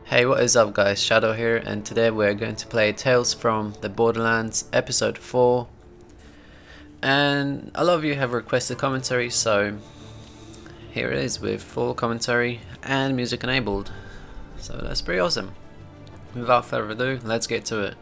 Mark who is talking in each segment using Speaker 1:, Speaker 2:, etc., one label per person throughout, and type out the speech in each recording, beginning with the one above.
Speaker 1: Hey, what is up guys, Shadow here, and today we're going to play Tales from the Borderlands episode 4. And a lot of you have requested commentary, so here it is with full commentary and music enabled. So that's pretty awesome. Without further ado, let's get to it.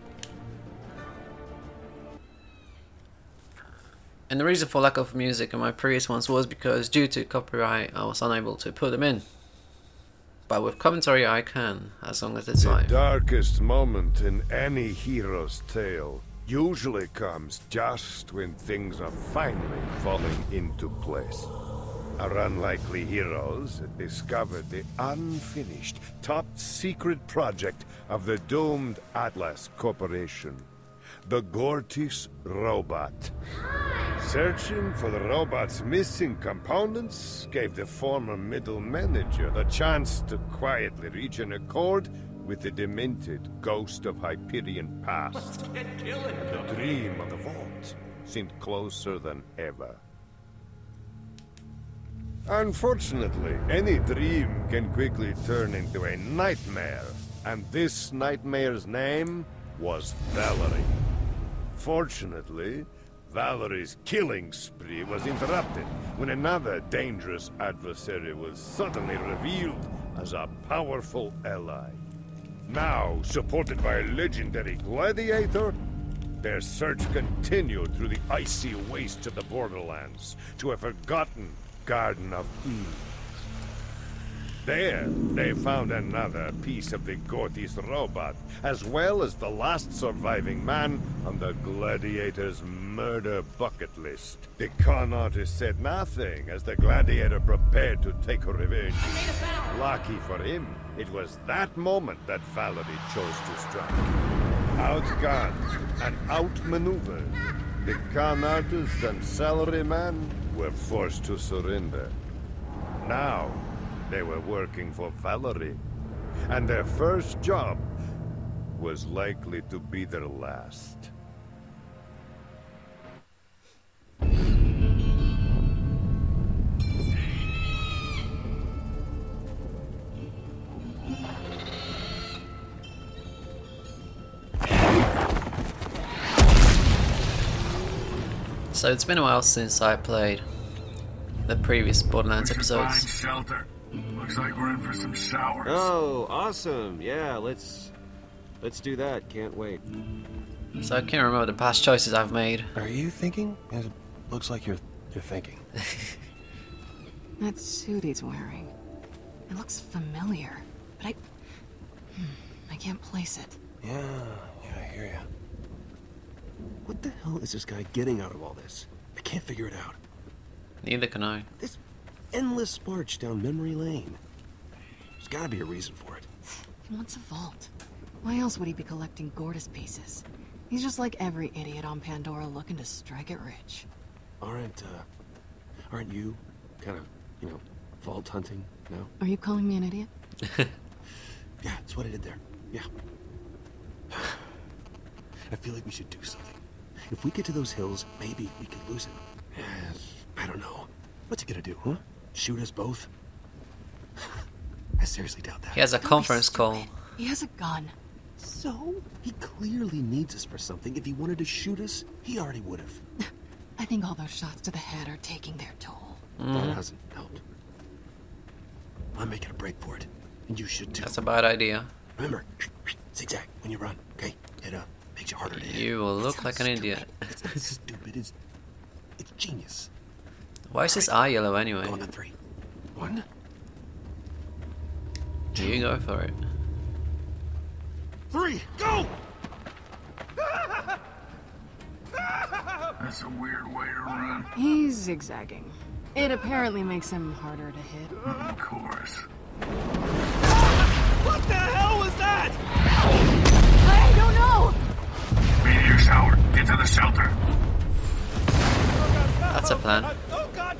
Speaker 1: And the reason for lack of music in my previous ones was because due to copyright I was unable to put them in. But with commentary I can, as long as it's live.
Speaker 2: The darkest moment in any hero's tale usually comes just when things are finally falling into place. Our unlikely heroes had discovered the unfinished, top-secret project of the doomed Atlas Corporation, the Gortys robot. Searching for the robot's missing components gave the former middle manager the chance to quietly reach an accord with the demented ghost of Hyperion past. And the dream of the vault seemed closer than ever. Unfortunately, any dream can quickly turn into a nightmare, and this nightmare's name was Valerie. Fortunately, Valerie's killing spree was interrupted when another dangerous adversary was suddenly revealed as a powerful ally. Now, supported by a legendary gladiator, their search continued through the icy wastes of the Borderlands to a forgotten Garden of Eve. There, they found another piece of the Gortys robot, as well as the last surviving man on the gladiator's murder bucket list. The con artist said nothing as the gladiator prepared to take her revenge. Lucky for him, it was that moment that Valerie chose to strike. Outgunned and outmaneuvered, the con artist and salaryman were forced to surrender. Now, they were working for Valerie, and their first job was likely to be their last.
Speaker 1: So it's been a while since I played the previous Borderlands episodes.
Speaker 3: Find shelter. Looks like we're in for some showers.
Speaker 4: Oh, awesome. Yeah, let's do that. Can't wait.
Speaker 1: So I can't remember the past choices I've made.
Speaker 5: Are you thinking? It looks like you're thinking.
Speaker 6: That suit he's wearing. It looks familiar, but I can't place it.
Speaker 5: Yeah, I hear ya.
Speaker 4: What the hell is this guy getting out of all this? I can't figure it out.
Speaker 1: Neither can I.
Speaker 4: This endless march down memory lane. There's gotta be a reason for it.
Speaker 6: He wants a vault. Why else would he be collecting Gortys pieces? He's just like every idiot on Pandora looking to strike it rich.
Speaker 4: Aren't you kind of, vault hunting now?
Speaker 6: Are you calling me an idiot?
Speaker 4: Yeah, that's what I did there. Yeah. I feel like we should do something. If we get to those hills, maybe we could lose him. Yes, I don't know. What's he gonna do, huh? Shoot us both? I seriously doubt that.
Speaker 1: He has a conference call.
Speaker 6: He has a gun.
Speaker 4: So? He clearly needs us for something. If he wanted to shoot us, he already would have.
Speaker 6: I think all those shots to the head are taking their toll.
Speaker 4: That hasn't helped. I'm making a break for it. And you should too.
Speaker 1: That's a bad idea.
Speaker 4: Remember, zigzag when you run, okay? Head up. Makes you harder to hit.
Speaker 1: You will look like an idiot.
Speaker 4: It's not stupid, it's genius.
Speaker 1: Why is his eye yellow anyway?
Speaker 4: Going on 3. 1.
Speaker 1: You go for it.
Speaker 4: 3, go!
Speaker 3: That's a weird way to run.
Speaker 6: He's zigzagging. It apparently makes him harder to hit.
Speaker 3: Of course.
Speaker 4: What the hell was that?
Speaker 6: I don't know!
Speaker 3: Meteor shower. Get to the shelter.
Speaker 1: That's a plan.
Speaker 4: Oh god!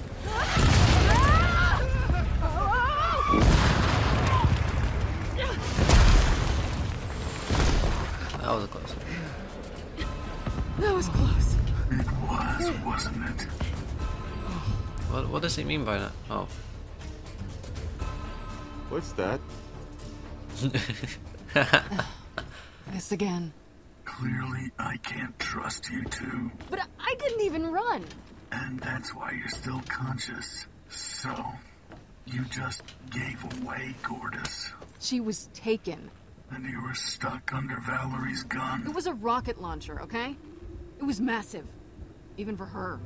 Speaker 1: That was close.
Speaker 6: That was close.
Speaker 3: It was, wasn't it?
Speaker 1: What does he mean by that? Oh.
Speaker 4: What's that?
Speaker 6: This again.
Speaker 3: Clearly, I can't trust you two.
Speaker 6: But I didn't even run.
Speaker 3: And that's why you're still conscious. So, you just gave away Gortys.
Speaker 6: She was taken.
Speaker 3: And you were stuck under Valerie's gun.
Speaker 6: It was a rocket launcher, okay? It was massive. Even for her.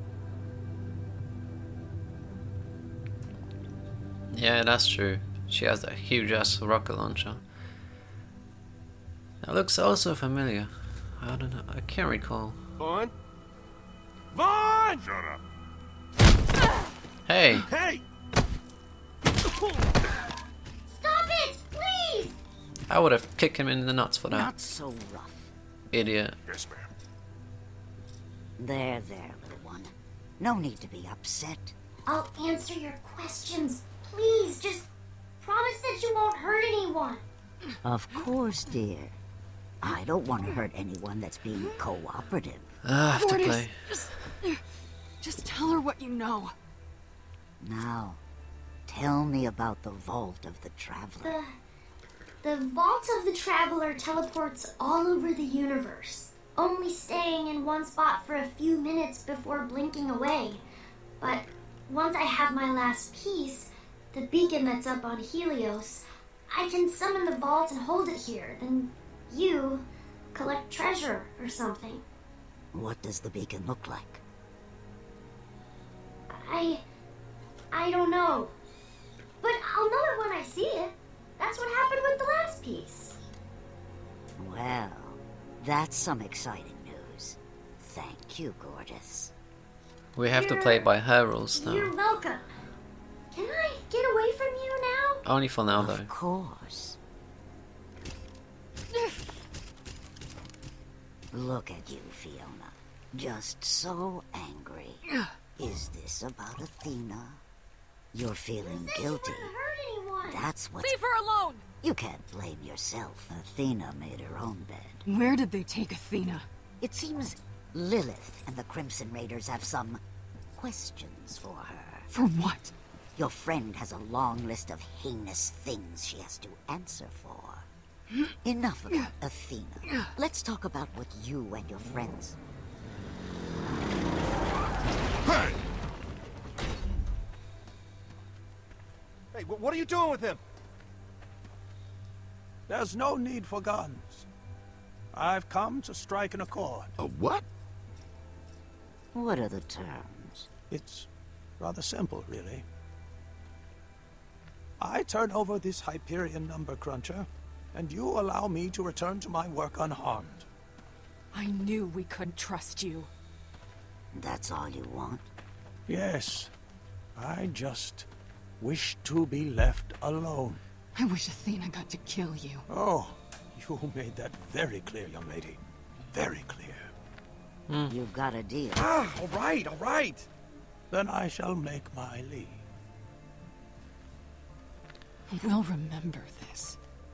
Speaker 1: Yeah, that's true. She has that huge ass rocket launcher. That looks also familiar. I don't know. I can't recall.
Speaker 5: Vaughn? Vaughn!
Speaker 3: Shut up.
Speaker 1: Hey!
Speaker 5: Hey!
Speaker 7: Stop it, please!
Speaker 1: I would have kicked him in the nuts for that.
Speaker 8: Not so rough.
Speaker 1: Idiot.
Speaker 3: Yes, ma'am.
Speaker 8: There, little one. No need to be upset.
Speaker 7: I'll answer your questions. Please, just promise that you won't hurt anyone.
Speaker 8: Of course, dear. I don't want to hurt anyone that's being cooperative.
Speaker 1: I have to
Speaker 6: Gortys,
Speaker 1: play.
Speaker 6: just tell her what you know.
Speaker 8: Now, tell me about the Vault of the Traveler.
Speaker 7: The Vault of the Traveler teleports all over the universe, only staying in one spot for a few minutes before blinking away. But once I have my last piece, the beacon that's up on Helios, I can summon the vault and hold it here. Then you collect treasure or something.
Speaker 8: What does the beacon look like?
Speaker 7: I don't know. But I'll know it when I see it. That's what happened with the last piece.
Speaker 8: Well, that's some exciting news. Thank you, Gortys.
Speaker 1: We have to play by her rules
Speaker 7: You're
Speaker 1: now.
Speaker 7: welcome. Can I get away from you now?
Speaker 1: Only for now though.
Speaker 8: Of course. Look at you, Fiona. Just so angry. Is this about Athena? You're feeling guilty.
Speaker 7: Wouldn't hurt anyone.
Speaker 8: That's what's...
Speaker 6: Leave her alone!
Speaker 8: You can't blame yourself. Athena made her own bed.
Speaker 6: Where did they take Athena?
Speaker 8: It seems Lilith and the Crimson Raiders have some questions for her.
Speaker 6: For what?
Speaker 8: Your friend has a long list of heinous things she has to answer for. Enough about Athena. Let's talk about what you and your friends...
Speaker 5: Hey! Hey, what are you doing with him?
Speaker 9: There's no need for guns. I've come to strike an accord.
Speaker 2: A what?
Speaker 8: What are the terms?
Speaker 9: It's rather simple, really. I turn over this Hyperion number cruncher, and you allow me to return to my work unharmed.
Speaker 6: I knew we couldn't trust you.
Speaker 8: That's all you want?
Speaker 9: Yes, I just wish to be left alone.
Speaker 6: I wish Athena got to kill you.
Speaker 9: Oh, you made that very clear, young lady. Very clear.
Speaker 8: You've got a deal.
Speaker 5: Ah, all right.
Speaker 9: Then I shall make my leave.
Speaker 6: We'll remember this.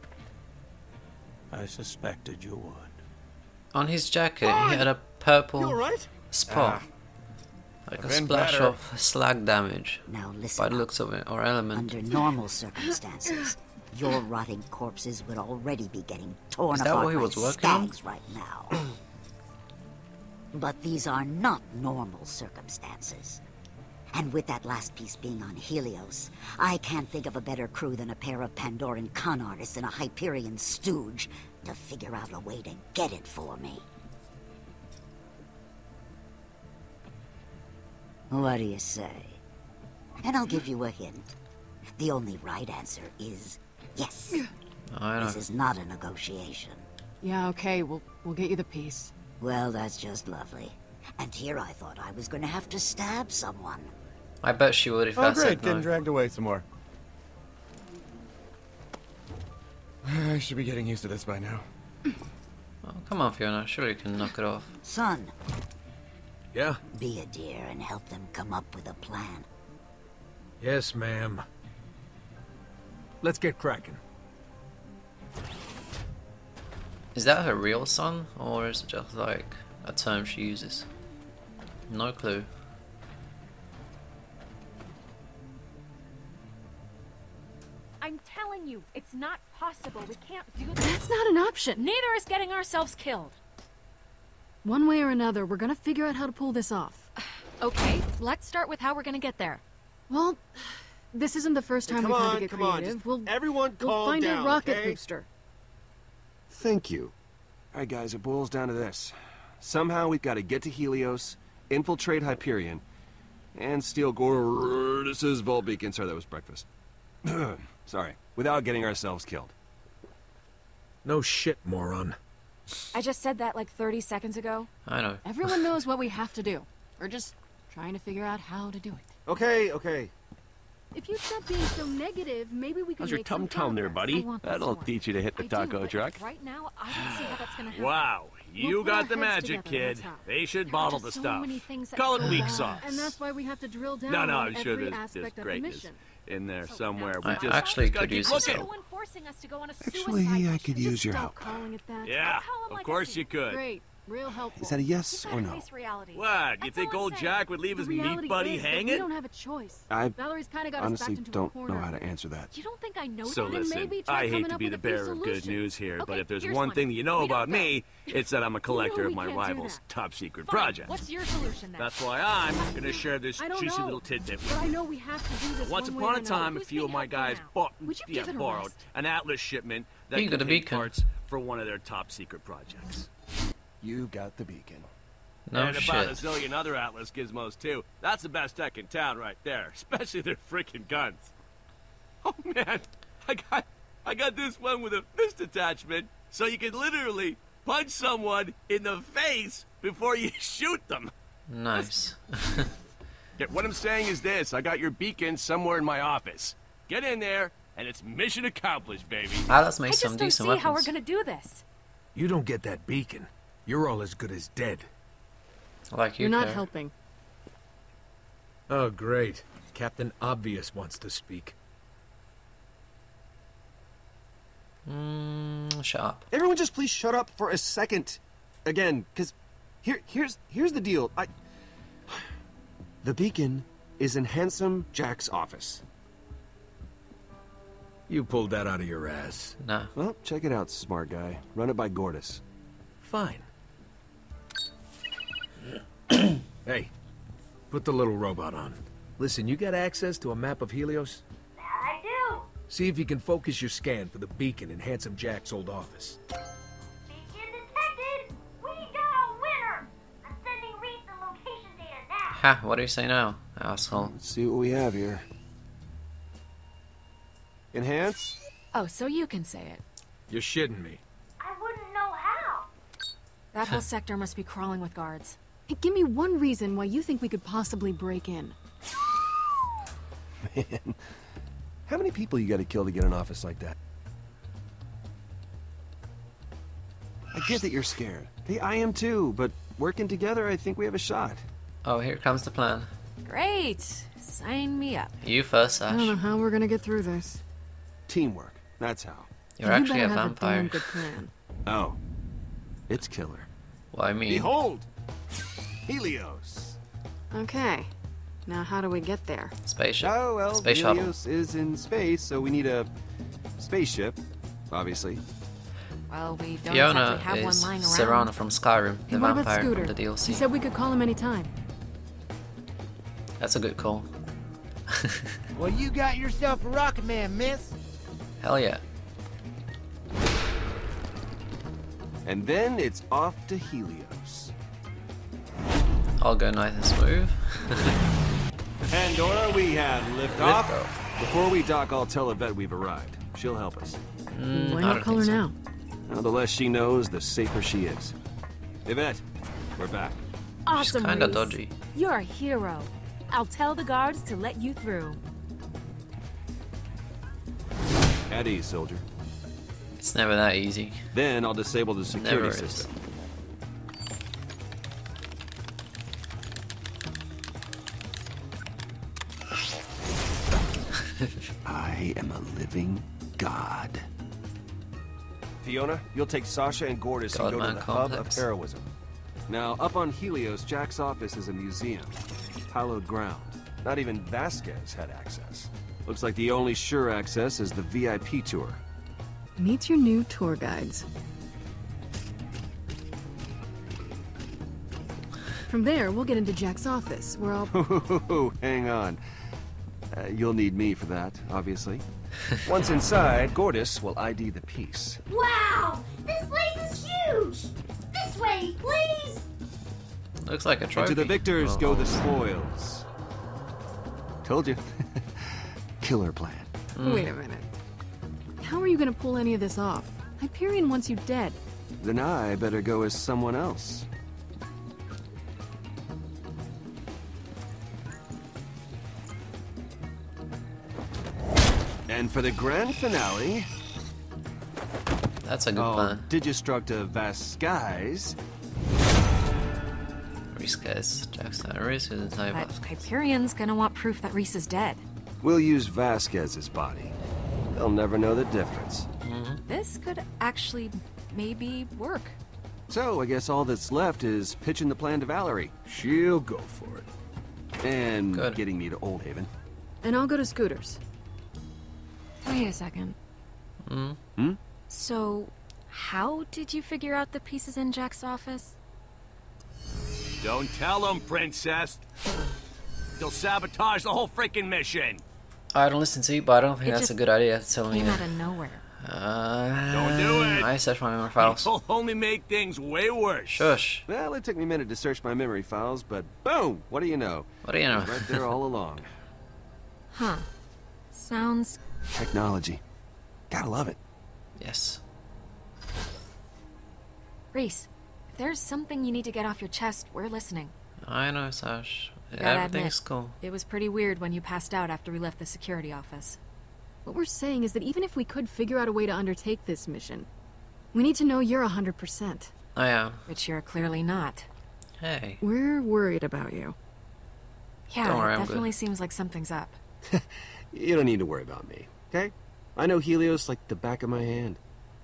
Speaker 9: I suspected you would.
Speaker 1: On his jacket he had a purple
Speaker 5: You alright?
Speaker 1: spot. Like a
Speaker 5: I've been
Speaker 1: splash
Speaker 5: better.
Speaker 1: of slag damage.
Speaker 8: Now listen
Speaker 1: By the
Speaker 8: up.
Speaker 1: looks of it, or element.
Speaker 8: Under normal circumstances, your rotting corpses would already be getting torn
Speaker 1: Is that
Speaker 8: apart
Speaker 1: what he
Speaker 8: by
Speaker 1: was working on?
Speaker 8: stags right now. But these are not normal circumstances. And with that last piece being on Helios, I can't think of a better crew than a pair of Pandoran con artists and a Hyperion stooge to figure out a way to get it for me. What do you say? And I'll give you a hint. The only right answer is yes.
Speaker 1: I know.
Speaker 8: This is not a negotiation.
Speaker 6: Yeah, okay, we'll get you the piece.
Speaker 8: Well, that's just lovely. And here I thought I was going to have to stab someone.
Speaker 1: I bet she would if I
Speaker 5: Oh, great,
Speaker 1: said
Speaker 5: getting
Speaker 1: no.
Speaker 5: dragged away some more. I should be getting used to this by now.
Speaker 1: Oh, come on, Fiona. Surely you can knock it off.
Speaker 8: Son,
Speaker 5: Yeah?
Speaker 8: be a dear and help them come up with a plan.
Speaker 10: Yes, ma'am. Let's get cracking.
Speaker 1: Is that her real son, or is it just like a term she uses? No clue.
Speaker 11: I'm telling telling you, it's not possible. We can't do this.
Speaker 6: That's not an option.
Speaker 11: Neither is getting ourselves killed.
Speaker 6: One way or another, we're gonna figure out how to pull this off.
Speaker 11: Okay, let's start with how we're gonna get there.
Speaker 6: Well, this isn't the first time we've had to get creative.
Speaker 4: Everyone
Speaker 6: We'll find
Speaker 4: down,
Speaker 6: a rocket
Speaker 4: okay?
Speaker 6: booster.
Speaker 4: Thank you. All right, guys, it boils down to this. Somehow we've got to get to Helios, infiltrate Hyperion, and steal Gordis's vault beacon. Sorry, that was breakfast. Sorry, without getting ourselves killed.
Speaker 10: No shit, moron.
Speaker 11: I just said that like 30 seconds ago.
Speaker 1: I know.
Speaker 6: Everyone knows what we have to do. We're just trying to figure out how to do it.
Speaker 4: Okay.
Speaker 6: If you'd stop being so negative, maybe we could
Speaker 5: How's your
Speaker 6: make some
Speaker 5: tum-tum there,
Speaker 6: progress.
Speaker 5: buddy? That'll teach you to hit the taco truck.
Speaker 11: Right now, I don't see how that's gonna happen.
Speaker 10: Wow, you
Speaker 6: We'll put
Speaker 10: got
Speaker 6: our
Speaker 10: the
Speaker 6: heads
Speaker 10: magic,
Speaker 6: together,
Speaker 10: kid.
Speaker 6: that's how.
Speaker 10: They should
Speaker 6: There are
Speaker 10: bottle
Speaker 6: just
Speaker 10: the
Speaker 6: so
Speaker 10: stuff.
Speaker 6: many things that-
Speaker 10: Call it weak sauce.
Speaker 6: And that's why we have to drill down
Speaker 5: No,
Speaker 6: on
Speaker 5: I'm sure
Speaker 6: every
Speaker 5: there's
Speaker 6: aspect of the
Speaker 5: greatness
Speaker 6: mission.
Speaker 5: in there somewhere.
Speaker 1: I
Speaker 5: We just
Speaker 1: actually
Speaker 5: gotta
Speaker 1: could
Speaker 5: keep
Speaker 1: use
Speaker 5: looking.
Speaker 1: some.
Speaker 11: No one forcing us to go on a
Speaker 4: Actually,
Speaker 11: suicide
Speaker 4: I
Speaker 11: mission.
Speaker 4: could use your
Speaker 6: Stop
Speaker 4: help.
Speaker 6: calling it that.
Speaker 10: Yeah,
Speaker 11: Call him
Speaker 10: of
Speaker 11: like
Speaker 10: course
Speaker 11: I see.
Speaker 10: you could.
Speaker 6: Great. Real helpful.
Speaker 4: Is that a yes
Speaker 11: You
Speaker 4: or
Speaker 11: gotta
Speaker 4: no?
Speaker 11: face reality.
Speaker 10: What? You
Speaker 11: That's
Speaker 10: think
Speaker 11: all I'm
Speaker 10: old
Speaker 11: saying.
Speaker 10: Jack would leave
Speaker 6: The
Speaker 10: his meat
Speaker 6: reality
Speaker 10: buddy
Speaker 6: is that we
Speaker 10: hanging?
Speaker 6: don't have a choice.
Speaker 4: I
Speaker 6: Valerie's kind of got us
Speaker 4: honestly
Speaker 6: backed into a
Speaker 4: don't
Speaker 6: corner.
Speaker 4: know how to answer that.
Speaker 11: You don't think I know
Speaker 10: So
Speaker 11: that?
Speaker 6: Then
Speaker 10: listen,
Speaker 6: maybe try
Speaker 10: I hate
Speaker 6: coming
Speaker 10: to
Speaker 6: up
Speaker 10: be
Speaker 6: with
Speaker 10: the
Speaker 6: a few
Speaker 10: bearer of good
Speaker 6: solutions.
Speaker 10: news here, but
Speaker 11: Okay,
Speaker 10: if there's
Speaker 11: here's
Speaker 10: one
Speaker 11: one.
Speaker 10: thing that you know
Speaker 11: We don't
Speaker 10: about me, it's that I'm a collector
Speaker 6: we
Speaker 10: of my
Speaker 6: can't do
Speaker 10: rival's
Speaker 6: that.
Speaker 10: top secret
Speaker 11: Fine.
Speaker 10: project.
Speaker 11: What's your solution then?
Speaker 10: That's why I'm gonna share this
Speaker 6: I don't
Speaker 10: juicy
Speaker 6: know.
Speaker 10: little tidbit
Speaker 6: But
Speaker 10: with
Speaker 6: I
Speaker 10: you.
Speaker 6: know we have to do this
Speaker 10: Once
Speaker 6: one way
Speaker 10: upon
Speaker 6: or
Speaker 10: a time, a
Speaker 11: Who's
Speaker 10: few of
Speaker 11: being
Speaker 10: my
Speaker 11: helpful
Speaker 10: guys
Speaker 11: now?
Speaker 6: Would you give it a
Speaker 10: borrowed
Speaker 6: rest?
Speaker 10: an Atlas shipment that
Speaker 1: You got a
Speaker 10: contained
Speaker 1: beacon.
Speaker 10: parts for one of their top secret projects.
Speaker 4: You got the beacon.
Speaker 1: No
Speaker 10: And about a
Speaker 1: shit.
Speaker 10: zillion other Atlas gizmos too. That's the best tech in town right there, especially their freaking guns. Oh man, I got this one with a fist attachment, so you can literally punch someone in the face before you shoot them.
Speaker 1: Nice.
Speaker 10: Yeah, what I'm saying is this: I got your beacon somewhere in my office. Get in there, and it's mission accomplished, baby.
Speaker 1: Atlas
Speaker 11: I
Speaker 1: makes
Speaker 11: just
Speaker 1: some
Speaker 11: don't
Speaker 1: decent
Speaker 11: see how we're
Speaker 1: weapons.
Speaker 11: gonna do this.
Speaker 10: You don't get that beacon, you're all as good as dead.
Speaker 1: Like you,
Speaker 6: You're not
Speaker 1: Claire.
Speaker 6: helping.
Speaker 10: Oh, great. Captain Obvious wants to speak.
Speaker 1: Shut up.
Speaker 4: Everyone just please shut up for a second. Again, because here's the deal. The beacon is in Handsome Jack's office.
Speaker 10: You pulled that out of your ass.
Speaker 1: Nah.
Speaker 4: Well, check it out, smart guy. Run it by Gordis.
Speaker 10: Fine. Hey, put the little robot on. Listen, you got access to a map of Helios?
Speaker 7: That I do.
Speaker 10: See if you can focus your scan for the beacon in Handsome Jack's old office.
Speaker 7: Beacon detected. We got a winner. I'm sending Reese the location data now.
Speaker 1: Ha, what do you say now, asshole?
Speaker 4: Let's see what we have here. Enhance?
Speaker 11: Oh, so you can say it.
Speaker 10: You're shitting me.
Speaker 7: I wouldn't know how.
Speaker 11: That whole sector must be crawling with guards.
Speaker 6: Hey, give me one reason why you think we could possibly break in.
Speaker 4: Man, how many people you got to kill to get an office like that? I get that you're scared. Hey, I am too, but working together, I think we have a shot.
Speaker 1: Oh, here comes the plan.
Speaker 11: Great. Sign me up.
Speaker 1: You first,
Speaker 6: I don't know
Speaker 1: Ash.
Speaker 6: how we're gonna get through this.
Speaker 4: Teamwork, that's how.
Speaker 1: You're
Speaker 6: you
Speaker 1: actually
Speaker 6: better
Speaker 1: a
Speaker 6: have
Speaker 1: vampire.
Speaker 6: a damn good plan.
Speaker 4: Oh, it's killer.
Speaker 1: Well, I mean,
Speaker 4: Behold, Helios.
Speaker 6: Okay. Now how do we get there?
Speaker 1: spaceship.
Speaker 4: Oh, well,
Speaker 1: Space shuttle.
Speaker 4: Helios is in space, so we need a spaceship, obviously.
Speaker 11: Well, we don't
Speaker 1: Fiona
Speaker 11: exactly have
Speaker 1: is
Speaker 11: one lying around.
Speaker 1: Serana from Skyrim,
Speaker 6: Hey,
Speaker 1: the
Speaker 6: what about
Speaker 1: vampire
Speaker 6: Scooter?
Speaker 1: from the
Speaker 6: He
Speaker 1: DLC.
Speaker 6: said we could call him anytime.
Speaker 1: That's a good call.
Speaker 12: Well, you got yourself a rocket man, miss.
Speaker 1: Hell yeah.
Speaker 4: And then it's off to Helios.
Speaker 1: I'll go nice and smooth.
Speaker 4: Pandora, we have liftoff.
Speaker 1: Liftoff.
Speaker 4: Before we dock, I'll tell Yvette we've arrived. She'll help us.
Speaker 6: Why
Speaker 1: I
Speaker 6: not
Speaker 1: don't
Speaker 6: call her
Speaker 1: think so.
Speaker 6: now?
Speaker 4: Now, the less she knows, the safer she is. Yvette, we're back.
Speaker 11: Awesome,
Speaker 1: She's kinda
Speaker 11: Reese.
Speaker 1: dodgy.
Speaker 11: You're a hero. I'll tell the guards to let you through.
Speaker 4: At ease, soldier.
Speaker 1: It's never that easy.
Speaker 4: Then I'll disable the security
Speaker 1: Never is.
Speaker 4: system. I am a living god. Fiona, you'll take Sasha and Gordis and go to
Speaker 1: Godman
Speaker 4: the hub of
Speaker 1: complex.
Speaker 4: heroism. Now, up on Helios, Jack's office is a museum. Hallowed ground. Not even Vasquez had access. Looks like the only sure access is the VIP tour.
Speaker 6: Meet your new tour guides. From there, we'll get into Jack's office, where I'll...
Speaker 4: Hang on. You'll need me for that, obviously. Once inside, Gortys will ID the piece.
Speaker 7: Wow! This place is huge! This way, please!
Speaker 1: Looks like a trophy.
Speaker 4: And to the victors go the spoils. Told you. Killer plan.
Speaker 6: Wait a minute. How are you gonna pull any of this off? Hyperion wants you dead.
Speaker 4: Then I better go as someone else. And for the grand finale...
Speaker 1: That's a good plan.
Speaker 4: Digistructa Vasquez.
Speaker 1: Reese, Jackson, Reese is inside
Speaker 13: But
Speaker 1: Vasquez.
Speaker 13: Hyperion's gonna want proof that Reese is dead.
Speaker 4: We'll use Vasquez's body. They'll never know the difference.
Speaker 13: This could actually maybe work.
Speaker 4: So, I guess all that's left is pitching the plan to Valerie. She'll go for it. And getting me to Old Haven.
Speaker 6: And I'll go to Scooter's.
Speaker 13: Wait a second.
Speaker 4: Hmm?
Speaker 13: So, how did you figure out the pieces in Jack's office?
Speaker 10: Don't tell him, princess. You'll sabotage the whole freaking mission.
Speaker 1: I don't listen to you, but I don't think
Speaker 13: It
Speaker 1: that's
Speaker 13: just
Speaker 1: a good idea to tell me.
Speaker 13: came out of nowhere.
Speaker 10: Don't do it.
Speaker 1: I searched my memory files.
Speaker 10: It'll only make things way worse.
Speaker 1: Shush.
Speaker 4: Well, it took me a minute to search my memory files, but boom! What do you know?
Speaker 1: What do you know?
Speaker 4: Right there all along.
Speaker 13: Huh. Sounds...
Speaker 4: Technology. Gotta love it.
Speaker 1: Yes.
Speaker 13: Reese, if there's something you need to get off your chest, we're listening.
Speaker 1: I know, Sash.
Speaker 13: Gotta
Speaker 1: Everything's
Speaker 13: admit,
Speaker 1: cool.
Speaker 13: It was pretty weird when you passed out after we left the security office.
Speaker 6: What we're saying is that even if we could figure out a way to undertake this mission, we need to know you're 100%.
Speaker 1: I am.
Speaker 13: Which you're clearly not.
Speaker 1: Hey.
Speaker 6: We're worried about you.
Speaker 13: Yeah,
Speaker 1: Don't worry,
Speaker 13: it
Speaker 1: I'm
Speaker 13: definitely
Speaker 1: good.
Speaker 13: seems like something's up.
Speaker 4: You don't need to worry about me, okay? I know Helios like the back of my hand.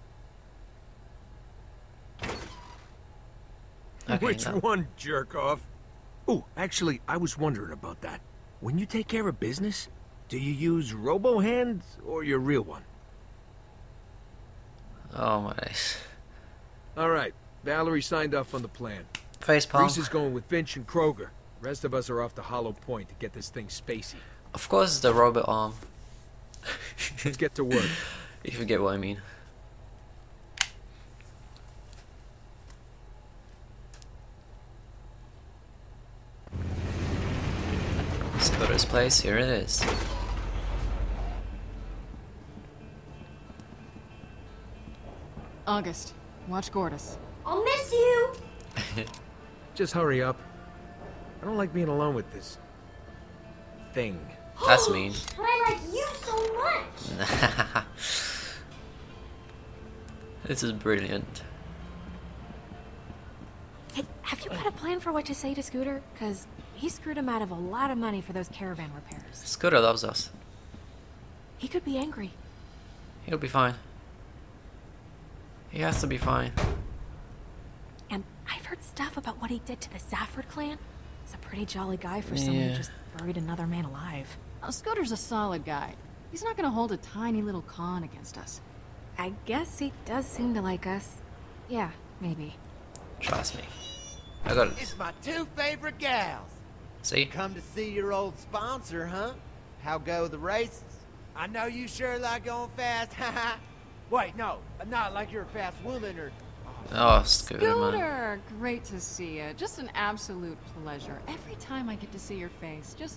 Speaker 1: Okay,
Speaker 12: Which
Speaker 1: now.
Speaker 12: one, jerk off? Oh, actually, I was wondering about that. When you take care of business, do you use robo-hand or your real one?
Speaker 1: Oh my days.
Speaker 12: All right, Valerie signed off on the plan.
Speaker 1: Facepalm.
Speaker 12: Reese is going with Finch and Kroger. Rest of us are off to Hollow Point to get this thing spacey.
Speaker 1: Of course, it's the robot arm.
Speaker 12: Let's get to work.
Speaker 1: If you get what I mean. Let's go to this place. Here it is.
Speaker 6: August, watch Gortys.
Speaker 7: I'll miss you!
Speaker 12: Just hurry up. I don't like being alone with this... thing.
Speaker 1: That's mean.
Speaker 7: But I like you so much!
Speaker 1: This is brilliant.
Speaker 13: Hey, have you got a plan for what to say to Scooter? Because he screwed him out of a lot of money for those caravan repairs.
Speaker 1: Scooter loves us.
Speaker 13: He could be angry.
Speaker 1: He'll be fine. He has to be fine.
Speaker 13: And I've heard stuff about what he did to the Zafford clan. He's a pretty jolly guy for someone who just buried another man alive.
Speaker 6: Oh, Scooter's a solid guy. He's not gonna hold a tiny little con against us.
Speaker 13: I guess he does seem to like us. Yeah, maybe.
Speaker 1: Trust me. I got it.
Speaker 14: It's my two favorite gals.
Speaker 1: See?
Speaker 14: Come to see your old sponsor, huh? How go the races? I know you sure like going fast, haha. Wait, no, not like you're a fast woman or...
Speaker 1: Oh, Scooter, man.
Speaker 6: Scooter, great to see you. Just an absolute pleasure. Every time I get to see your face, just...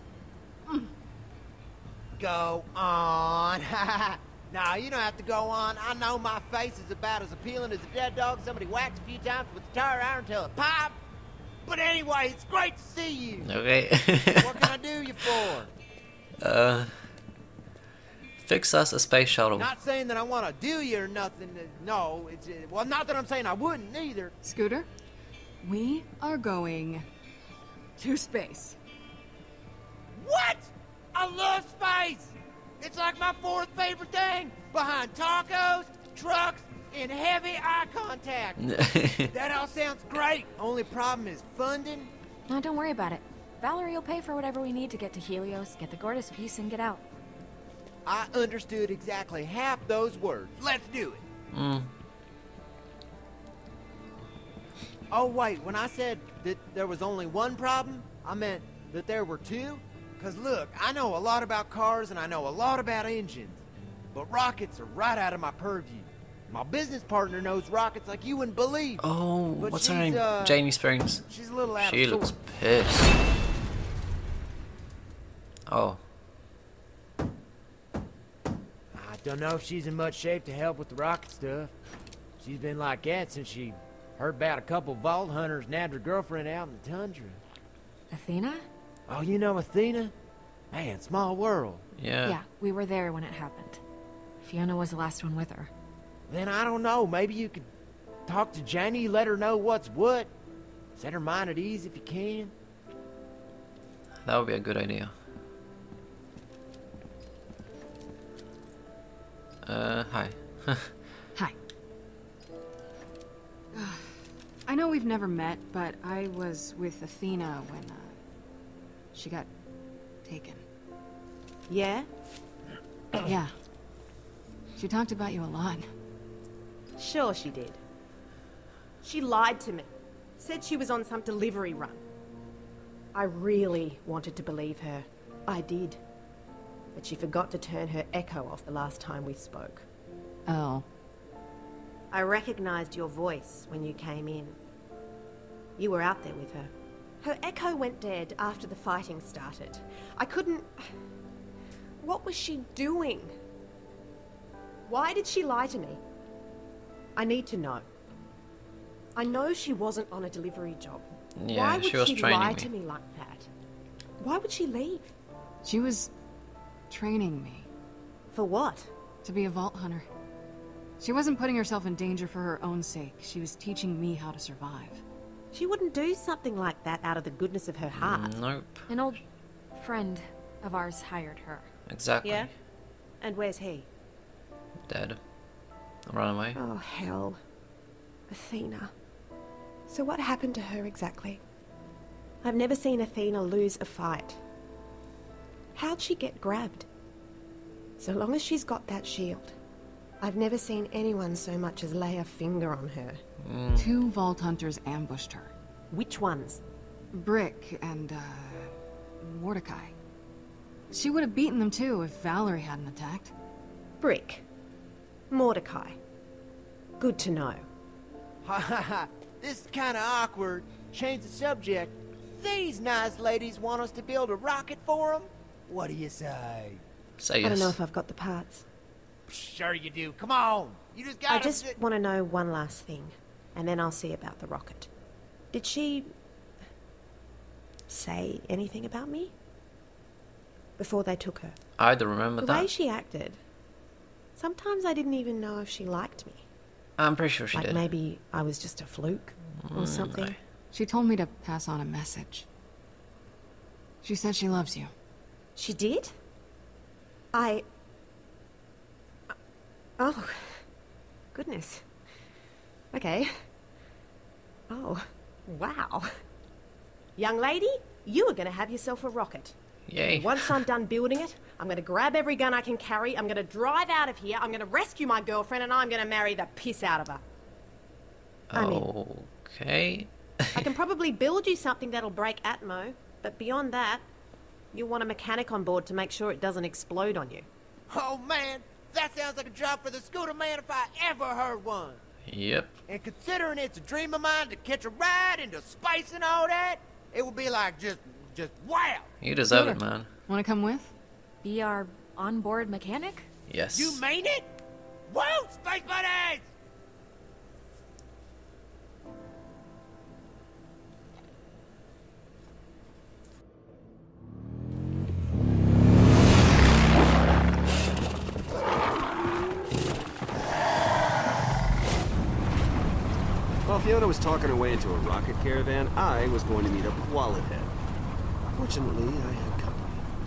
Speaker 14: Go on, Nah, you don't have to go on. I know my face is about as appealing as a dead dog somebody whacked a few times with a tire iron till it popped. But anyway, it's great to see you.
Speaker 1: Okay.
Speaker 14: What can I do you for?
Speaker 1: Fix us a space shuttle.
Speaker 14: Not saying that I want to do you or nothing. No, it's... well, not that I'm saying I wouldn't either.
Speaker 6: Scooter, we are going to space.
Speaker 14: What? I love space! It's like my fourth favorite thing, behind tacos, trucks, and heavy eye contact. That all sounds great. Only problem is funding.
Speaker 13: No, don't worry about it. Valerie will pay for whatever we need to get to Helios, get the Gortys piece, and get out.
Speaker 14: I understood exactly half those words. Let's do it. Oh, wait, when I said that there was only one problem, I meant that there were two? Because look, I know a lot about cars and I know a lot about engines, but rockets are right out of my purview. My business partner knows rockets like you wouldn't believe.
Speaker 1: Oh,
Speaker 14: but
Speaker 1: what's her name? Janie Springs.
Speaker 14: She's a little out
Speaker 1: She
Speaker 14: of
Speaker 1: looks
Speaker 14: sorts.
Speaker 1: pissed. Oh.
Speaker 14: I don't know if she's in much shape to help with the rocket stuff. She's been like that since she heard about a couple vault hunters nabbed her girlfriend out in the tundra.
Speaker 13: Athena?
Speaker 14: Oh, you know Athena? Man, small world.
Speaker 1: Yeah.
Speaker 13: Yeah, we were there when it happened. Fiona was the last one with her.
Speaker 14: Then I don't know, maybe you could talk to Janie, let her know what's what. Set her mind at ease if you can.
Speaker 1: That would be a good idea. Hi.
Speaker 6: Hi. I know we've never met, but I was with Athena when, she got taken.
Speaker 15: Yeah?
Speaker 6: Yeah. She talked about you a lot.
Speaker 15: Sure she did. She lied to me. Said she was on some delivery run. I really wanted to believe her. I did. But she forgot to turn her echo off the last time we spoke.
Speaker 6: Oh.
Speaker 15: I recognized your voice when you came in. You were out there with her. Her echo went dead after the fighting started. I couldn't... What was she doing? Why did she lie to me? I need to know. I know she wasn't on a delivery job.
Speaker 1: Yeah,
Speaker 15: Why would
Speaker 1: she was
Speaker 15: she
Speaker 1: training
Speaker 15: lie
Speaker 1: me.
Speaker 15: to me like that? Why would she leave?
Speaker 6: She was training me.
Speaker 15: For what?
Speaker 6: To be a vault hunter. She wasn't putting herself in danger for her own sake. She was teaching me how to survive.
Speaker 15: She wouldn't do something like that out of the goodness of her heart.
Speaker 1: Nope.
Speaker 13: An old friend of ours hired her.
Speaker 1: Exactly.
Speaker 15: Yeah? And where's he?
Speaker 1: Dead. Run away.
Speaker 15: Oh, hell. Athena. So what happened to her exactly? I've never seen Athena lose a fight. How'd she get grabbed? So long as she's got that shield, I've never seen anyone so much as lay a finger on her.
Speaker 6: 2 vault hunters ambushed her.
Speaker 15: Which ones?
Speaker 6: Brick and, Mordecai. She would have beaten them too if Valerie hadn't attacked.
Speaker 15: Brick. Mordecai. Good to know.
Speaker 14: Ha ha ha. This is kind of awkward. Change the subject. These nice ladies want us to build a rocket for them? What do you say?
Speaker 1: Say yes.
Speaker 15: I don't know if I've got the parts.
Speaker 14: Sure you do. Come on. You just gotta...
Speaker 15: I just want to know one last thing, and then I'll see about the rocket. Did she... say anything about me? Before they took her?
Speaker 1: I don't remember
Speaker 15: The
Speaker 1: that.
Speaker 15: way she acted. Sometimes I didn't even know if she liked me.
Speaker 1: I'm pretty sure she
Speaker 15: Like
Speaker 1: did.
Speaker 15: maybe I was just a fluke or something.
Speaker 1: No.
Speaker 6: She told me to pass on a message. She said she loves you.
Speaker 15: She did? Oh. Goodness. Okay. Oh. Wow. Young lady, you are going to have yourself a rocket.
Speaker 1: Yay.
Speaker 15: And once I'm done building it, I'm going to grab every gun I can carry, I'm going to drive out of here, I'm going to rescue my girlfriend, and I'm going to marry the piss out of her. I'm in.
Speaker 1: Okay.
Speaker 15: I can probably build you something that'll break Atmo, but beyond that, you'll want a mechanic on board to make sure it doesn't explode on you.
Speaker 14: Oh, man. That sounds like a job for the scooter man if I ever heard one.
Speaker 1: Yep.
Speaker 14: And considering it's a dream of mine to catch a ride into space and all that, it would be like just wow.
Speaker 1: You deserve it, man.
Speaker 6: Want to come with?
Speaker 13: Be our onboard mechanic?
Speaker 1: Yes.
Speaker 14: You mean it? Woo! Space buddies!
Speaker 4: While Fiona was talking her way into a rocket caravan, I was going to meet up with Wallethead. Fortunately, I had company.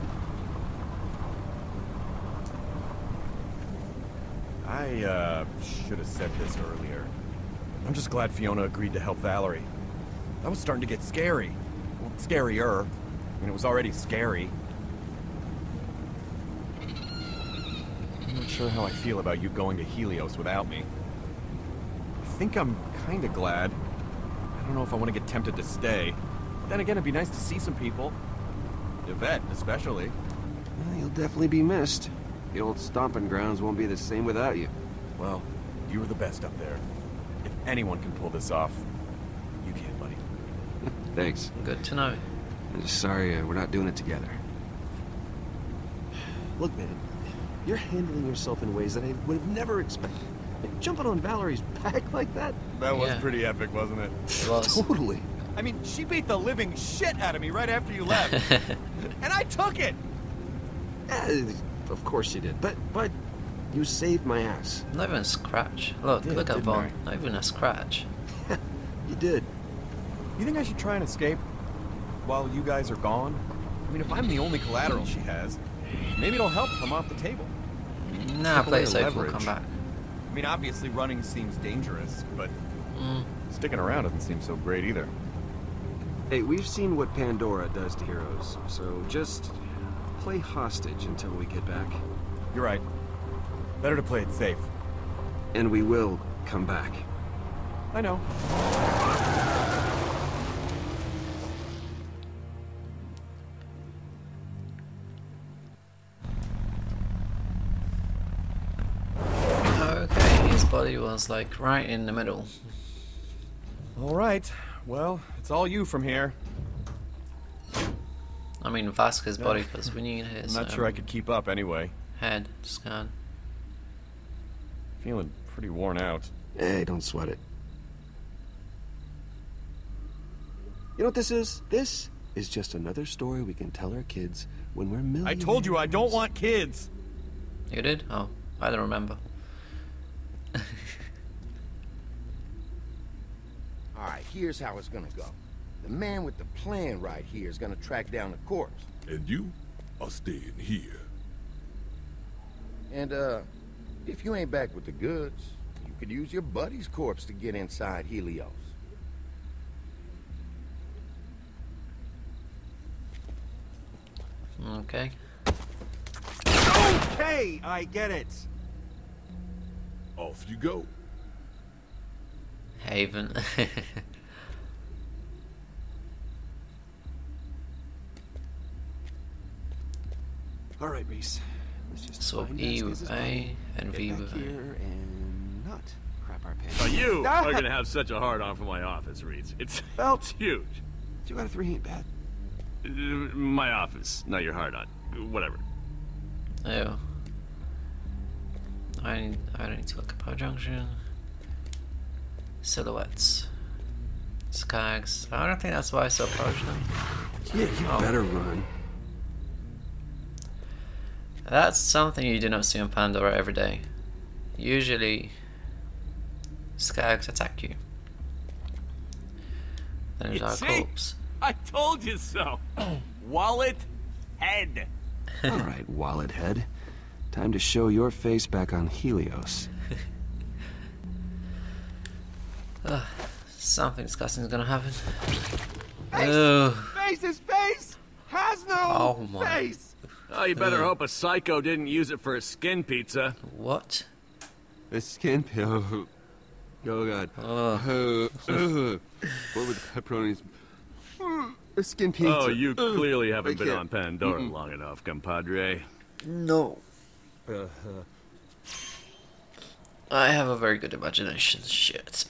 Speaker 5: I should have said this earlier. I'm just glad Fiona agreed to help Valerie. That was starting to get scary. Well, scarier. I mean, it was already scary. sure how I feel about you going to Helios without me. I think I'm kinda glad. I don't know if I want to get tempted to stay. Then again, it'd be nice to see some people. Yvette, especially.
Speaker 4: Well, you'll definitely be missed. The old stomping grounds won't be the same without you.
Speaker 5: Well, you were the best up there. If anyone can pull this off, you can, buddy.
Speaker 4: Thanks.
Speaker 1: Good to know.
Speaker 4: I'm just sorry we're not doing it together. Look, man, you're handling yourself in ways that I would have never expected. Like, jumping on Valerie's back like that?
Speaker 5: That was pretty epic, wasn't it?
Speaker 1: It was.
Speaker 4: Totally.
Speaker 5: I mean, she beat the living shit out of me right after you left. And I took it!
Speaker 4: Of course you did. But you saved my ass.
Speaker 1: Not even a scratch. Look at Vaughn. Not even a scratch.
Speaker 4: You did.
Speaker 5: You think I should try and escape while you guys are gone? I mean, if I'm the only collateral she has, maybe it'll help if I'm off the table.
Speaker 1: Nah, play it safe, we'll come back.
Speaker 5: I mean, obviously running seems dangerous, but sticking around doesn't seem so great either.
Speaker 4: Hey, we've seen what Pandora does to heroes, so just play hostage until we get back.
Speaker 5: You're right. Better to play it safe.
Speaker 4: And we will come back.
Speaker 5: I know.
Speaker 1: Okay, his body was like right in the middle.
Speaker 5: All right. Well, it's all you from here.
Speaker 1: I mean Vasquez's body, because we need his.
Speaker 5: I'm not sure I could keep up anyway.
Speaker 1: Head scan.
Speaker 5: Feeling pretty worn out.
Speaker 4: Hey, don't sweat it. You know what this is? This is just another story we can tell our kids when we're millionaires.
Speaker 5: I told you I don't want kids.
Speaker 1: You did? Oh, I don't remember.
Speaker 16: Alright, here's how it's gonna go. The man with the plan right here is gonna track down the corpse.
Speaker 17: And you are staying here.
Speaker 16: And, if you ain't back with the goods, you could use your buddy's corpse to get inside Helios.
Speaker 1: Okay.
Speaker 5: Okay, I get it.
Speaker 17: Off you go.
Speaker 1: Haven.
Speaker 4: All right, Reese. Let's just
Speaker 1: swap E with A and V with A.
Speaker 4: And not crap our pants.
Speaker 10: Oh, you are gonna have such a hard on for my office, Reese. It's huge.
Speaker 4: 2 out of 3 ain't bad.
Speaker 10: My office, not your hard on. Whatever.
Speaker 1: Oh. I need to look at power junction. Silhouettes. Skags. I don't think that's why I still approach them.
Speaker 4: Yeah, you better run.
Speaker 1: That's something you do not see on Pandora every day. Usually, Skags attack you. There's our corpse.
Speaker 10: I told you so. Wallet head.
Speaker 4: All right, wallet head. Time to show your face back on Helios.
Speaker 1: Something disgusting is gonna happen.
Speaker 14: His face has no face.
Speaker 10: Oh, you better hope a psycho didn't use it for a skin pizza.
Speaker 1: What?
Speaker 4: A skin pill. Oh god. What were the pepperonis? A skin pizza.
Speaker 10: Oh, you clearly haven't been on Pandora long enough, compadre.
Speaker 1: No. I have a very good imagination. Shit.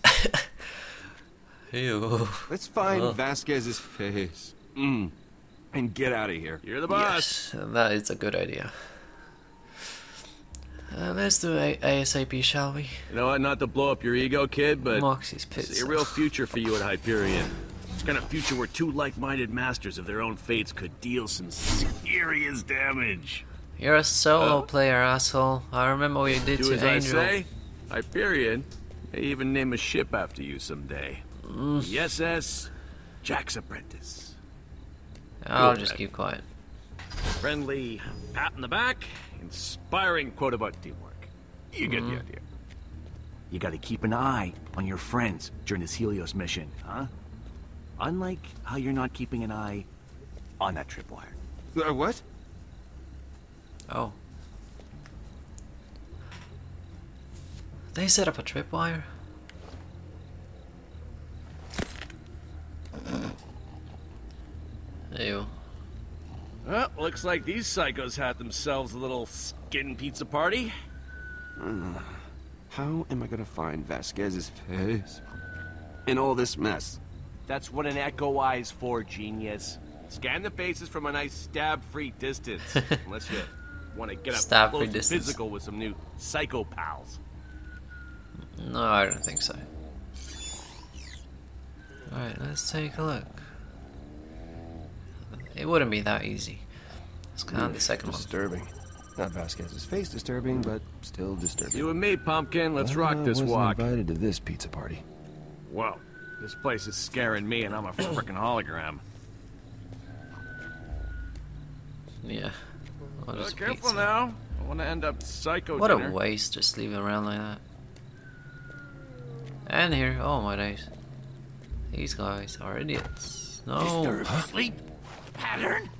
Speaker 1: Ew.
Speaker 4: Let's find Vasquez's face. And get out of here.
Speaker 10: You're the boss.
Speaker 1: Yes, that is a good idea. Let's do ASAP, shall we?
Speaker 10: You know what? Not to blow up your ego, kid, but
Speaker 1: Moxie's pizza.
Speaker 10: see a real future for you at Hyperion. It's kind of future where two like-minded masters of their own fates could deal some serious damage.
Speaker 1: You're a solo player, asshole. I remember what you did
Speaker 10: Do
Speaker 1: to
Speaker 10: as
Speaker 1: Angel.
Speaker 10: I say, Hyperion may even name a ship after you someday. The SS Jack's Apprentice.
Speaker 1: I'll just keep quiet.
Speaker 10: Friendly pat in the back, inspiring quote about teamwork. You get the idea. You gotta keep an eye on your friends during this Helios mission, huh? Unlike how you're not keeping an eye on that tripwire.
Speaker 4: What?
Speaker 1: Oh. They set up a tripwire? Ew.
Speaker 10: Well, looks like these psychos had themselves a little skin pizza party.
Speaker 4: How am I gonna find Vasquez's face in all this mess?
Speaker 10: That's what an echo eye is for, genius. Scan the faces from a nice stab-free distance. Unless you want to get up close and physical with some new psycho pals.
Speaker 1: No, I don't think so. Alright, let's take a look. It wouldn't be that easy. Let's count the second one.
Speaker 4: Disturbing. Not Vasquez's face disturbing, but still disturbing.
Speaker 10: You and me, Pumpkin. Let's rock this walk.
Speaker 4: I wasn't invited to this pizza party.
Speaker 10: Whoa. This place is scaring me, and I'm a frickin' hologram.
Speaker 1: Yeah.
Speaker 10: Careful now. I want to end up psycho
Speaker 1: What
Speaker 10: dinner.
Speaker 1: a waste, just leave it around like that. And here, oh my days. These guys are idiots. No.
Speaker 14: Sleep pattern?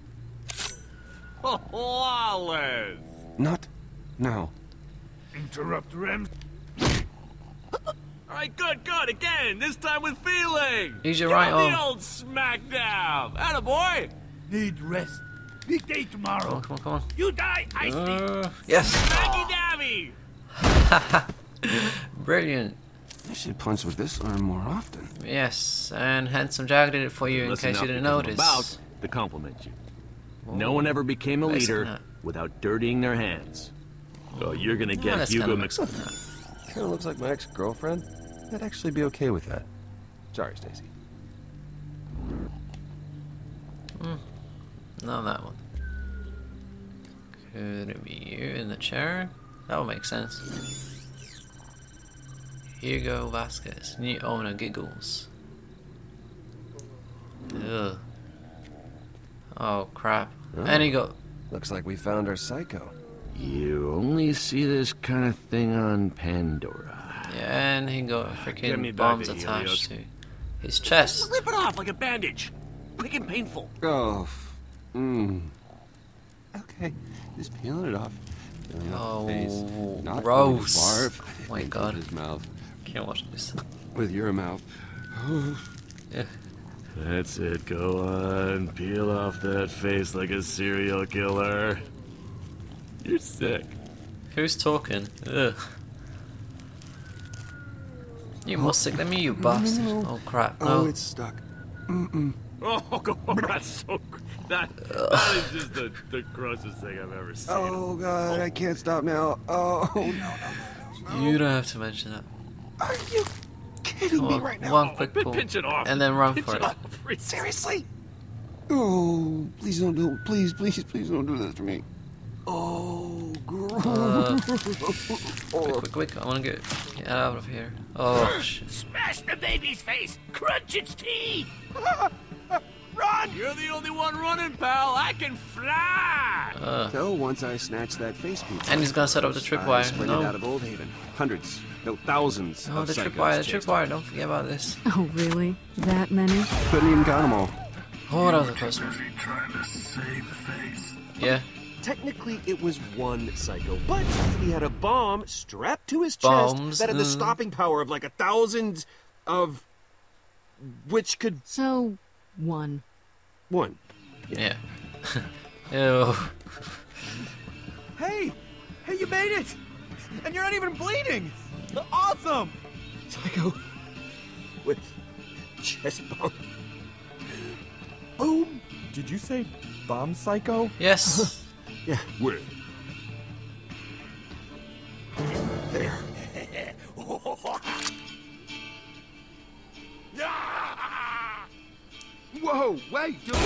Speaker 10: Flawless.
Speaker 4: Not now.
Speaker 14: Interrupt Rem.
Speaker 10: Alright, good, again. This time with feeling.
Speaker 1: Use your
Speaker 10: Give
Speaker 1: right
Speaker 10: him
Speaker 1: arm.
Speaker 10: the old smackdown. Attaboy.
Speaker 14: Need rest. Big day tomorrow.
Speaker 1: Come on.
Speaker 14: You die, I sleep.
Speaker 1: Yes.
Speaker 10: Maggie Dabby.
Speaker 1: Brilliant.
Speaker 4: I should punch with this arm more often.
Speaker 1: Yes, and Handsome Jack did it for you in case you didn't notice.
Speaker 10: About to compliment you. No one ever became a leader without dirtying their hands. So you're gonna get Hugo
Speaker 4: Kind of looks like my ex-girlfriend. I'd actually be okay with that. Sorry, Stacy.
Speaker 1: No, that one. Could it be you in the chair? That would make sense. Hugo Vasquez, new owner giggles. Ugh. Oh crap.
Speaker 4: Oh,
Speaker 1: And he got...
Speaker 4: Looks like we found our psycho.
Speaker 10: You only see this kind of thing on Pandora.
Speaker 1: Yeah, and he got
Speaker 10: Give me
Speaker 1: freaking
Speaker 10: back
Speaker 1: bombs
Speaker 10: the
Speaker 1: attached
Speaker 10: Helios.
Speaker 1: to his chest.
Speaker 10: Rip it off like a bandage. Quick and painful.
Speaker 4: Oh. Okay. Just peeling it off. Peeling off the face. Not
Speaker 1: gross.
Speaker 4: Barf.
Speaker 1: Oh my god.
Speaker 4: His mouth.
Speaker 1: Can't watch this.
Speaker 4: With your mouth.
Speaker 1: Yeah.
Speaker 10: That's it. Go on. Peel off that face like a serial killer. You're sick.
Speaker 1: Who's talking? Ugh. You more sick than me, you bastard. Oh crap. No.
Speaker 4: Oh, it's stuck.
Speaker 10: Oh, God, that's so... That is just the grossest thing I've ever seen.
Speaker 4: Oh god, I can't stop now. Oh no.
Speaker 1: You don't have to mention that.
Speaker 4: Are you kidding me right now?
Speaker 1: One quick pull.
Speaker 10: Pinch it off.
Speaker 1: And then run
Speaker 10: Pinch
Speaker 1: for it.
Speaker 4: Seriously? Oh, please don't do it. Please don't do this to me. Oh, gross.
Speaker 1: Quick. I want to get out of here. Oh, shit.
Speaker 14: Smash the baby's face. Crunch its teeth.
Speaker 10: Run! You're the only one running, pal. I can fly.
Speaker 4: So once I snatch that face pizza,
Speaker 1: And he's gonna set up the tripwire.
Speaker 4: sprinted out of Old Haven. Hundreds, no thousands
Speaker 1: Oh,
Speaker 4: of
Speaker 1: the
Speaker 4: psychos chased
Speaker 1: tripwire. Don't forget about this.
Speaker 6: Oh, really? That many?
Speaker 4: Couldn't even count them all.
Speaker 1: Oh, that was a close one.
Speaker 3: Trying to save face.
Speaker 1: Yeah.
Speaker 4: Technically, it was one psycho, but he had a bomb strapped to his
Speaker 1: Bombs,
Speaker 4: chest that had the stopping power of like 1,000 of which could...
Speaker 6: So, one.
Speaker 4: One.
Speaker 1: Yeah. Ew.
Speaker 5: Hey, you made it! And you're not even bleeding! Awesome!
Speaker 4: Psycho with chest bomb. Boom!
Speaker 5: Did you say bomb psycho?
Speaker 1: Yes.
Speaker 4: Yeah.
Speaker 2: Where?
Speaker 4: There.
Speaker 2: Whoa, wait, dude!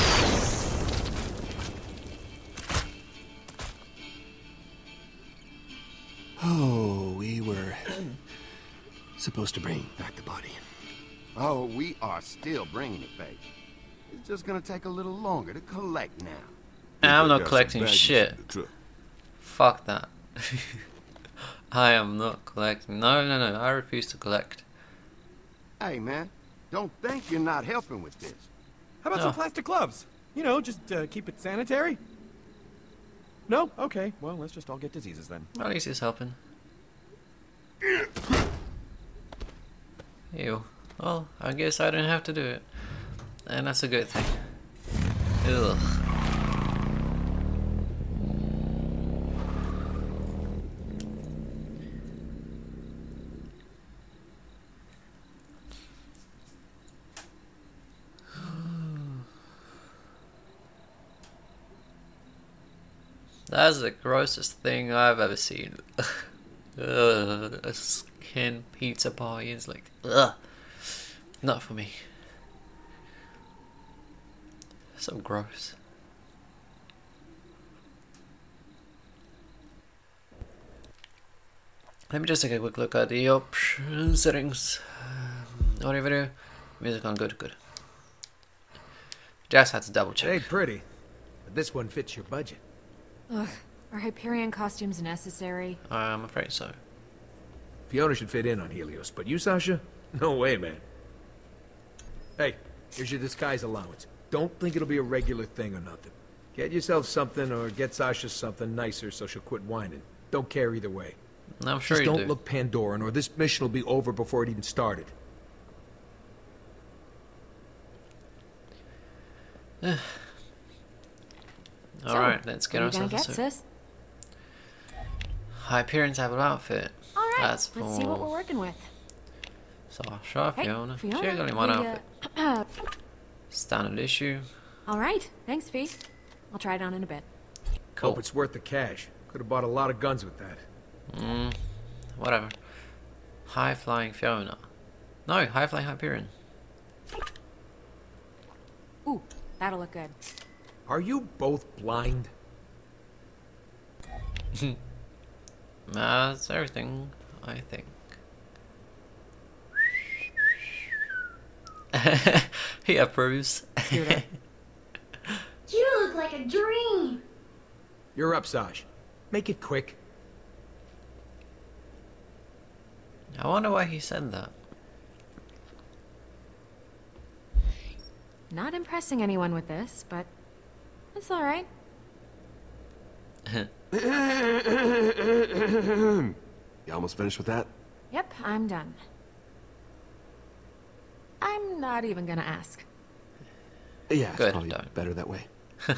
Speaker 4: Oh, we were supposed to bring back the body.
Speaker 16: Oh, we are still bringing it back. It's just gonna take a little longer to collect now.
Speaker 1: I'm not collecting shit. Fuck that. I am not collecting. No. I refuse to collect.
Speaker 16: Hey, man, don't think you're not helping with this.
Speaker 5: How about some plastic gloves? You know, just keep it sanitary? No? Okay, well, let's just all get diseases then.
Speaker 1: At least he's helping. Ew. Well, I guess I didn't have to do it. And that's a good thing. Ugh. That's the grossest thing I've ever seen. Ugh, a skin pizza pie is like, ugh, not for me. So gross. Let me just take a quick look at the option settings. Audio video, music on good. Just had to double check.
Speaker 12: Hey, pretty. But this one fits your budget.
Speaker 13: Ugh, are Hyperion costumes necessary?
Speaker 1: I'm afraid so.
Speaker 12: Fiona should fit in on Helios, but you, Sasha? No way, man. Hey, here's your disguise allowance. Don't think it'll be a regular thing or nothing. Get yourself something or get Sasha something nicer so she'll quit whining. Don't care either way.
Speaker 1: I'm sure
Speaker 12: Just
Speaker 1: you
Speaker 12: don't
Speaker 1: do.
Speaker 12: look Pandoran or this mission will be over before it even started.
Speaker 1: Alright, let's get
Speaker 13: what are you
Speaker 1: ourselves
Speaker 13: gonna get, sis?
Speaker 1: Hyperion type of outfit.
Speaker 13: Alright,
Speaker 1: That's
Speaker 13: let's see what
Speaker 1: for
Speaker 13: we're working with.
Speaker 1: Sasha,
Speaker 13: Hey,
Speaker 1: Fiona. She
Speaker 13: Fiona,
Speaker 1: got only one
Speaker 13: we,
Speaker 1: outfit. Standard issue.
Speaker 13: Alright, thanks, Fee. I'll try it on in a bit.
Speaker 1: Cool.
Speaker 12: Hope it's worth the cash. Could have bought a lot of guns with that.
Speaker 1: Whatever. High flying Fiona. No, high flying Hyperion.
Speaker 13: Ooh, that'll look good.
Speaker 12: Are you both blind?
Speaker 1: That's everything, I think. He approves.
Speaker 7: You look like a dream.
Speaker 12: You're up, Saj. Make it quick.
Speaker 1: I wonder why he said that.
Speaker 13: Not impressing anyone with this, but it's alright.
Speaker 4: You almost finished with that?
Speaker 13: Yep, I'm done. I'm not even gonna ask.
Speaker 4: Yeah,
Speaker 1: Good,
Speaker 4: it's probably
Speaker 1: don't.
Speaker 4: better that way.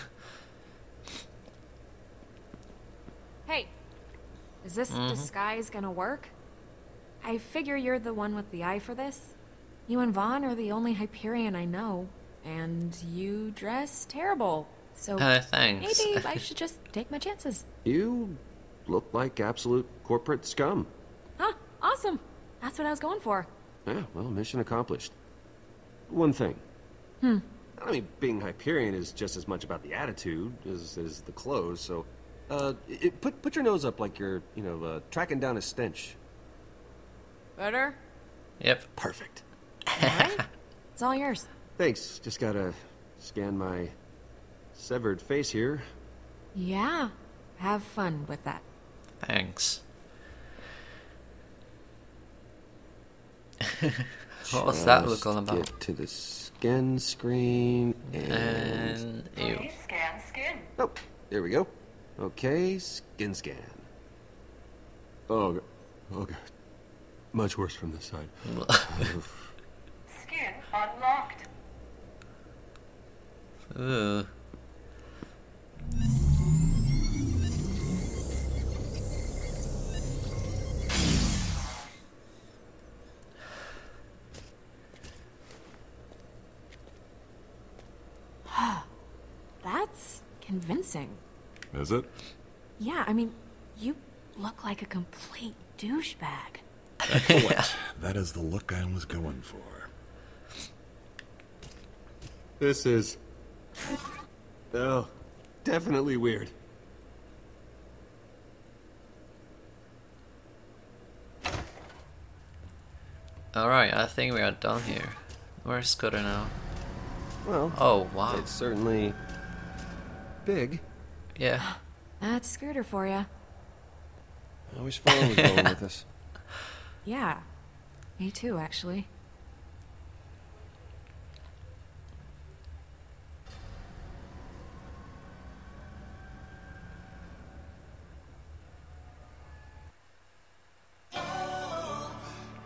Speaker 13: Hey, is this disguise gonna work? I figure you're the one with the eye for this. You and Vaughn are the only Hyperion I know, and you dress terrible. So
Speaker 1: thanks.
Speaker 13: maybe I should just take my chances.
Speaker 4: You look like absolute corporate scum.
Speaker 13: Huh, awesome. That's what I was going for.
Speaker 4: Yeah, well, mission accomplished. One thing. I mean, being Hyperion is just as much about the attitude as the clothes, so... put your nose up like you're, tracking down a stench.
Speaker 13: Better?
Speaker 1: Yep.
Speaker 4: Perfect.
Speaker 13: Alright. It's all yours.
Speaker 4: Thanks. Just gotta scan my severed face here.
Speaker 13: Yeah. Have fun with that.
Speaker 1: Thanks. What's that look all about?
Speaker 4: Get to the scan screen and
Speaker 1: ew.
Speaker 18: Scan skin.
Speaker 4: Oh, there we go. Okay, scan. Oh, God. Much worse from this side.
Speaker 18: Skin unlocked.
Speaker 1: Ugh.
Speaker 13: That's convincing.
Speaker 17: Is it?
Speaker 13: Yeah, I mean, you look like a complete douchebag.
Speaker 17: Excellent. That is the look I was going for.
Speaker 4: This is... Oh, definitely weird.
Speaker 1: Alright, I think we are done here. Where's Scooter now?
Speaker 4: Well,
Speaker 1: oh wow.
Speaker 4: It's certainly... big.
Speaker 1: Yeah.
Speaker 13: That's Scooter for you.
Speaker 4: I wish Fallon was going with us.
Speaker 13: Yeah. Me too, actually.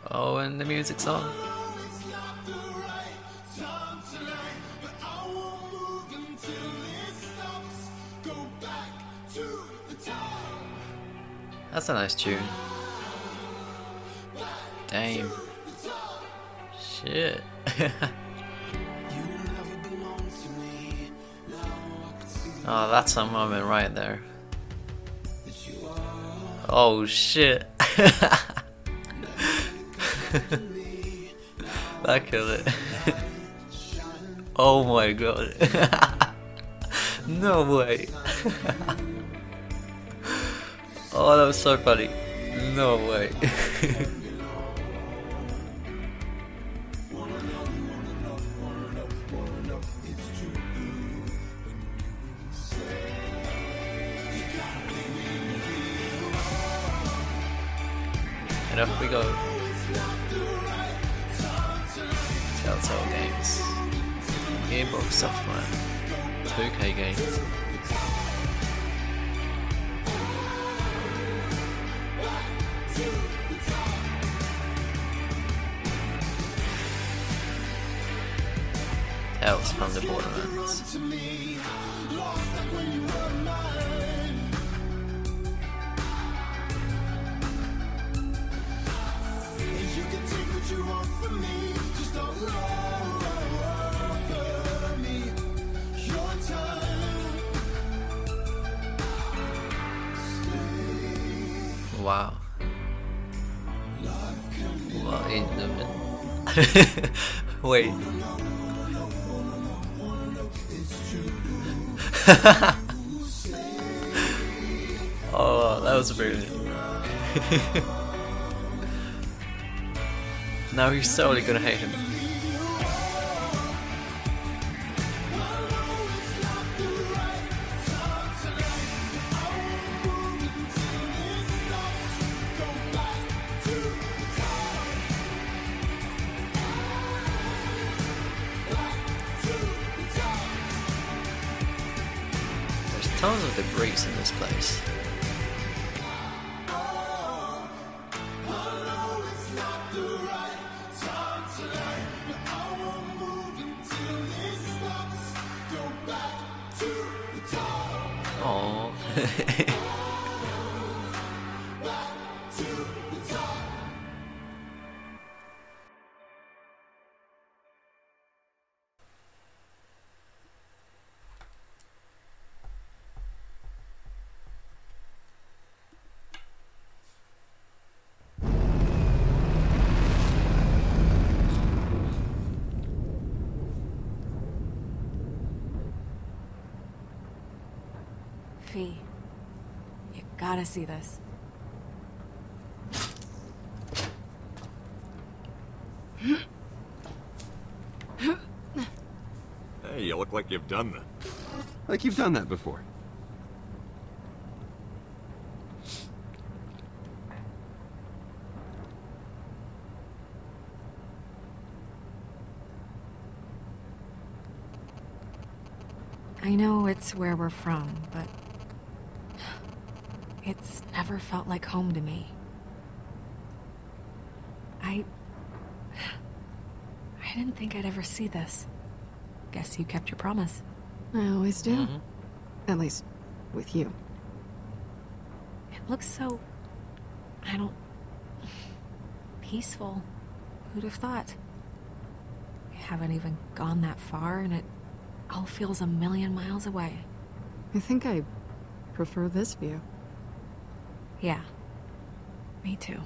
Speaker 1: Oh, and the music's on. That's a nice tune. Damn. Shit. Oh, that's a moment right there. Oh shit. That killed it. Oh my god. No way. Oh, that was so funny. No way. And off we go. Telltale Games. Gearbox Software. 2K Games. Tales from the Borderlands. Wow. What in the minute? Wait. Oh, that was brilliant. Now he's totally gonna hate him. There's tons of debris in this place. Oh.
Speaker 13: Fee, you gotta see this.
Speaker 5: Hey, you look like you've done that.
Speaker 4: Like you've done that before.
Speaker 13: I know it's where we're from, but it's never felt like home to me. I didn't think I'd ever see this. Guess you kept your promise.
Speaker 6: I always do. At least, with you.
Speaker 13: It looks so... peaceful. Who'd have thought? We haven't even gone that far, and it all feels a million miles away.
Speaker 6: I think I prefer this view.
Speaker 13: Yeah. Me too.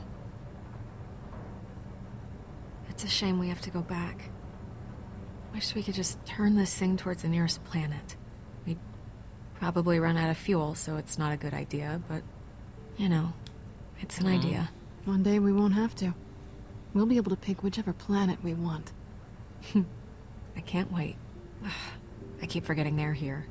Speaker 13: It's a shame we have to go back. Wish we could just turn this thing towards the nearest planet. We'd probably run out of fuel, so it's not a good idea, but, you know, it's an idea.
Speaker 6: One day we won't have to. We'll be able to pick whichever planet we want.
Speaker 13: I can't wait. I keep forgetting they're here.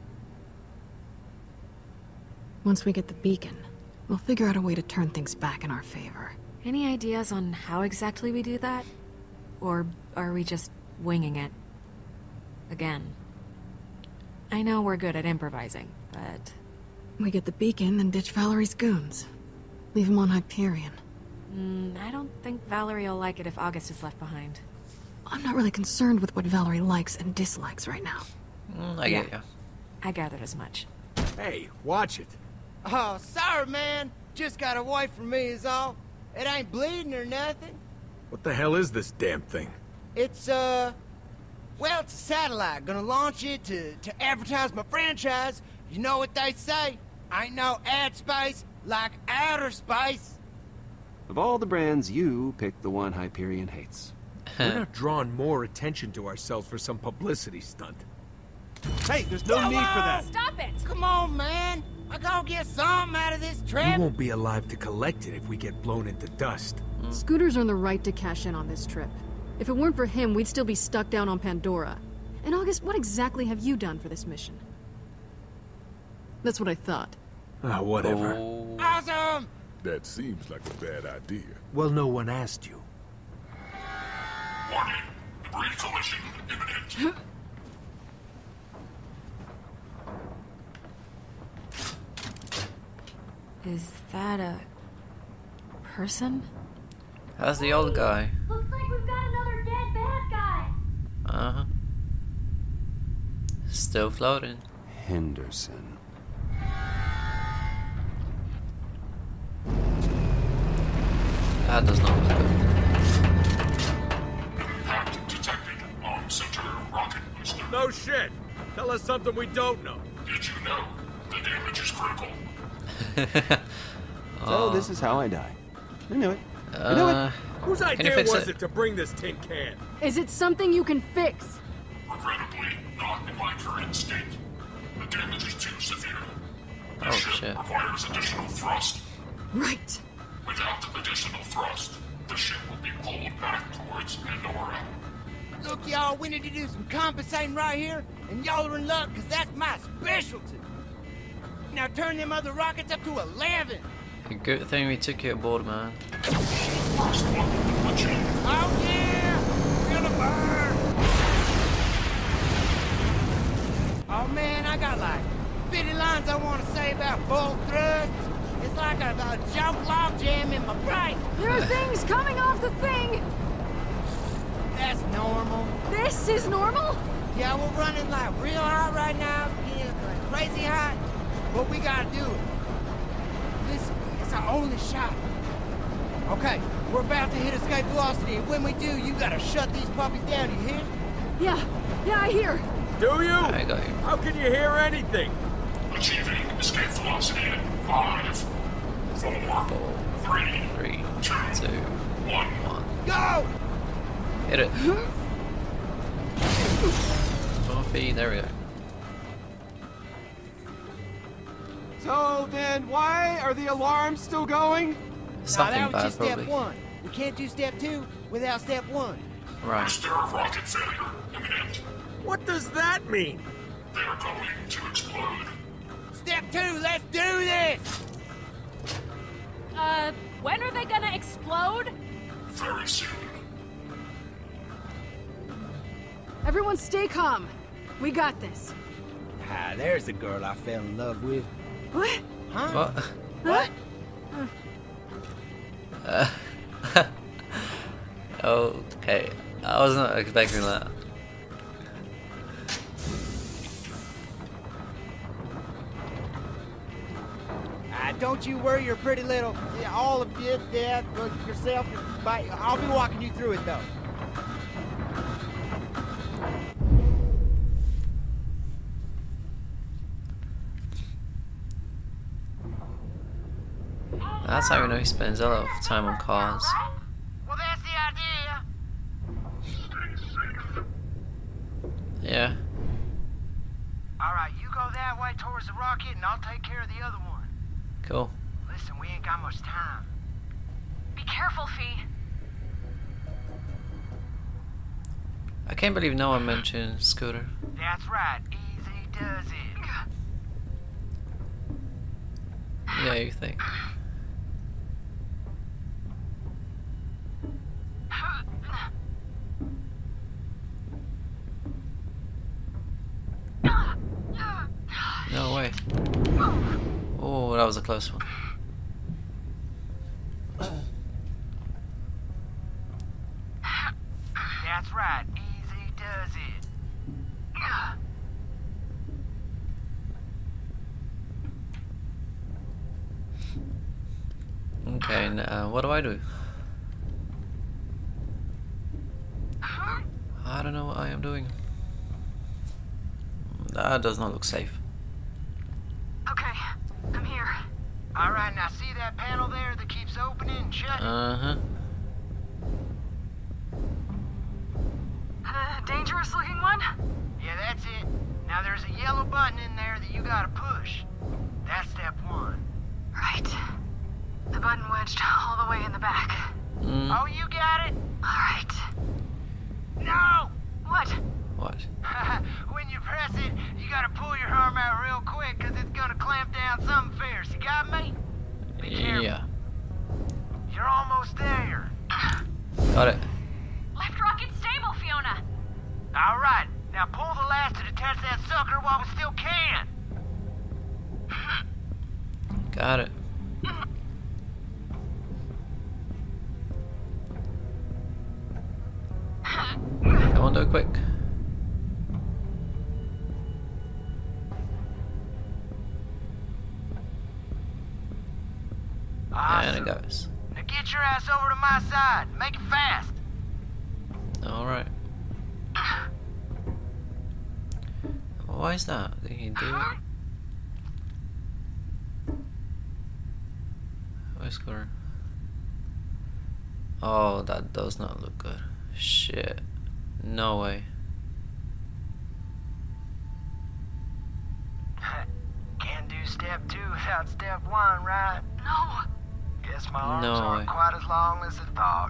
Speaker 6: Once we get the beacon, we'll figure out a way to turn things back in our favor.
Speaker 13: Any ideas on how exactly we do that? Or are we just winging it? Again. I know we're good at improvising, but...
Speaker 6: We get the beacon and ditch Valerie's goons. Leave them on Hyperion.
Speaker 13: I don't think Valerie will like it if August is left behind.
Speaker 6: I'm not really concerned with what Valerie likes and dislikes right now.
Speaker 1: I get ya.
Speaker 13: I gathered as much.
Speaker 12: Hey, watch it.
Speaker 14: Oh, sorry, man. Just got away from me is all. It ain't bleeding or nothing.
Speaker 12: What the hell is this damn thing?
Speaker 14: It's, well, it's a satellite. Gonna launch it to advertise my franchise. You know what they say? Ain't no ad space like outer space.
Speaker 4: Of all the brands, you picked the one Hyperion hates.
Speaker 12: We're not drawing more attention to ourselves for some publicity stunt.
Speaker 14: Hey, there's no need for that.
Speaker 13: Stop it!
Speaker 14: Come on, man. I gotta get something out of this trip.
Speaker 12: You won't be alive to collect it if we get blown into dust.
Speaker 6: Scooter's earned the right to cash in on this trip. If it weren't for him, we'd still be stuck down on Pandora. And August, what exactly have you done for this mission? That's what I thought.
Speaker 12: Whatever.
Speaker 14: Awesome!
Speaker 17: That seems like a bad idea.
Speaker 12: Well, no one asked you.
Speaker 17: Warning. Debris collision imminent.
Speaker 13: Is that a person?
Speaker 1: That's the old guy.
Speaker 7: Looks like we've got another dead bad guy.
Speaker 1: Uh-huh. Still floating.
Speaker 4: Henderson.
Speaker 1: That does not look good.
Speaker 17: Impact detected on center rocket booster.
Speaker 12: No shit! Tell us something we don't know.
Speaker 17: Did you know the damage is critical?
Speaker 4: So this is how I die. I knew it. I knew it.
Speaker 12: Whose idea was it to bring this tin can?
Speaker 6: Is it something you can fix?
Speaker 17: Regrettably, not in my current state. The damage is too severe. The
Speaker 1: Oh,
Speaker 17: ship
Speaker 1: shit.
Speaker 17: requires additional thrust.
Speaker 6: Right.
Speaker 17: Without additional thrust, the ship will be pulled back towards Pandora.
Speaker 14: Look, y'all, we need to do some compensating right here, and y'all are in luck, because that's my specialty. Now turn them other rockets up to 11.
Speaker 1: Good thing we took you aboard, man.
Speaker 14: Oh, yeah! Feel the burn! Oh, man, I got like 50 lines I want to say about full thrust. It's like a jump log jam in my brain.
Speaker 6: There are things coming off the thing!
Speaker 14: That's normal.
Speaker 6: This is normal?
Speaker 14: Yeah, we're running like real hot right now. Yeah, like crazy hot. But we gotta do it. This is our only shot. Okay, we're about to hit escape velocity, and when we do, you gotta shut these puppies down, you hear?
Speaker 6: Yeah, I hear.
Speaker 12: Do you?
Speaker 1: I got you.
Speaker 12: How can you hear anything?
Speaker 17: Achieving escape velocity in 5, 4, 3, 2, 1.
Speaker 14: Go!
Speaker 1: Hit it. Coffee, there we go.
Speaker 4: So then, why are the alarms still going?
Speaker 1: Something
Speaker 14: that was
Speaker 1: bad,
Speaker 14: just step
Speaker 1: probably.
Speaker 14: 1. We can't do step 2 without step 1.
Speaker 1: Right.
Speaker 17: Is there a rocket failure imminent?
Speaker 12: What does that mean?
Speaker 17: They are going to explode.
Speaker 14: Step 2, let's do this!
Speaker 11: When are they gonna explode?
Speaker 17: Very soon.
Speaker 6: Everyone stay calm. We got this.
Speaker 14: Ah, there's the girl I fell in love with.
Speaker 6: What?
Speaker 14: Huh?
Speaker 1: What?
Speaker 14: What?
Speaker 1: Okay. I was not expecting that.
Speaker 14: Don't you worry your pretty little, all of you, Dad, yourself, I'll be walking you through it though.
Speaker 1: That's how you know he spends a lot of time on cars.
Speaker 14: Well, that's the idea.
Speaker 1: Yeah.
Speaker 14: Alright, you go that way towards the rocket and I'll take care of the other one.
Speaker 1: Cool.
Speaker 14: Listen, we ain't got much time.
Speaker 11: Be careful, Fee.
Speaker 1: I can't believe no one mentioned Scooter.
Speaker 14: That's right, easy does it.
Speaker 1: Yeah, you think. No way. Oh, that was a close one.
Speaker 14: That's right. Easy does it.
Speaker 1: Okay, now what do I do? I don't know what I am doing. That does not look safe.
Speaker 14: Okay, I'm here. Alright, now see that panel there that keeps opening and shutting?
Speaker 1: Uh-huh.
Speaker 14: Dangerous looking one? Yeah, that's it. Now there's a yellow button in there that you gotta push. That's step one. Right. The button wedged all the way in the back. Oh, you got it? Alright. No! What?
Speaker 1: What?
Speaker 14: When you press it, you gotta pull your arm out real quick, cause it's gonna clamp down something fierce. You got me?
Speaker 1: Yeah.
Speaker 14: You're almost there.
Speaker 1: Got it.
Speaker 14: Left rocket stable, Fiona. Alright, now pull the last to detach that sucker while we still can.
Speaker 1: Got it. Come on, do it quick. And it goes.
Speaker 14: Now get your ass over to my side. Make it fast.
Speaker 1: Alright. Why is that? Did he do it? Whisker. Oh, that does not look good. Shit. No way.
Speaker 14: Can't do step 2 without step 1, right? No. Guess my arms aren't quite as long as I thought.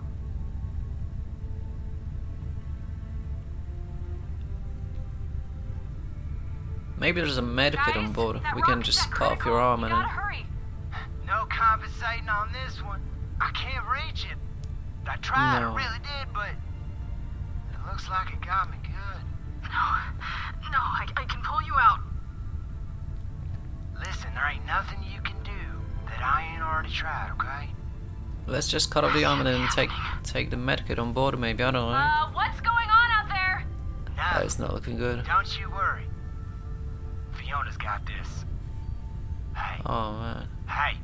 Speaker 1: Maybe there's a medikit on board. We can just cut off your arm and then...
Speaker 14: No compensating on this one. I can't reach it. I tried,
Speaker 1: No.
Speaker 14: I really did, but it looks like it got me good. No, I can pull you out. Listen, there ain't nothing you can do that I ain't already tried, okay?
Speaker 1: Let's just cut off the arm and then take the medikit on board maybe, I don't know.
Speaker 14: What's going on out there?
Speaker 1: That is not looking good.
Speaker 14: Don't you worry. Fiona's got this. Hey.
Speaker 1: Oh man.
Speaker 14: Hey.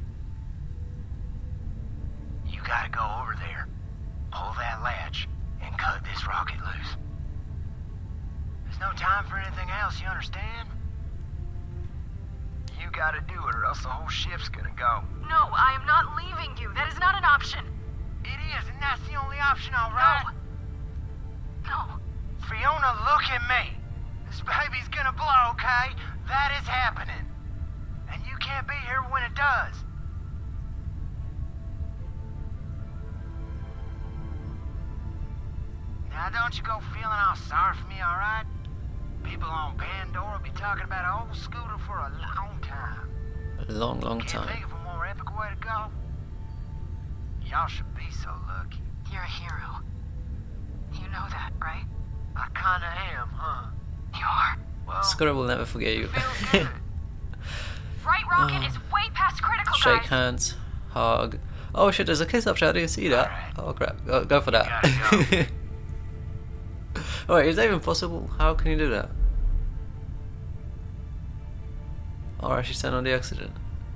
Speaker 14: You gotta go over there, pull that latch, and cut this rocket loose. There's no time for anything else, you understand? You gotta do it or else the whole ship's gonna go. No, I am not leaving you. That is not an option. It is, and that's the only option, all right? No. Fiona, look at me. This baby's gonna blow, okay? That is happening. And you can't be here when it does. Now don't you go feeling all sorry for me, alright? People on Pandora will be talking about an old scooter for a long time.
Speaker 1: A long
Speaker 14: Can't
Speaker 1: time.
Speaker 14: think of a more epic way to go. Y'all should be so lucky. You're a hero. You know that, right? I kinda am, huh? You are? Well,
Speaker 1: Scooter will never forget you.
Speaker 14: right rocket is way past critical,
Speaker 1: Shake
Speaker 14: guys.
Speaker 1: hands, hug. Oh shit, there's a kiss option, I didn't see that. Oh crap, go for that. Oh, wait, is that even possible? How can you do that? Or she's turned on the oxygen.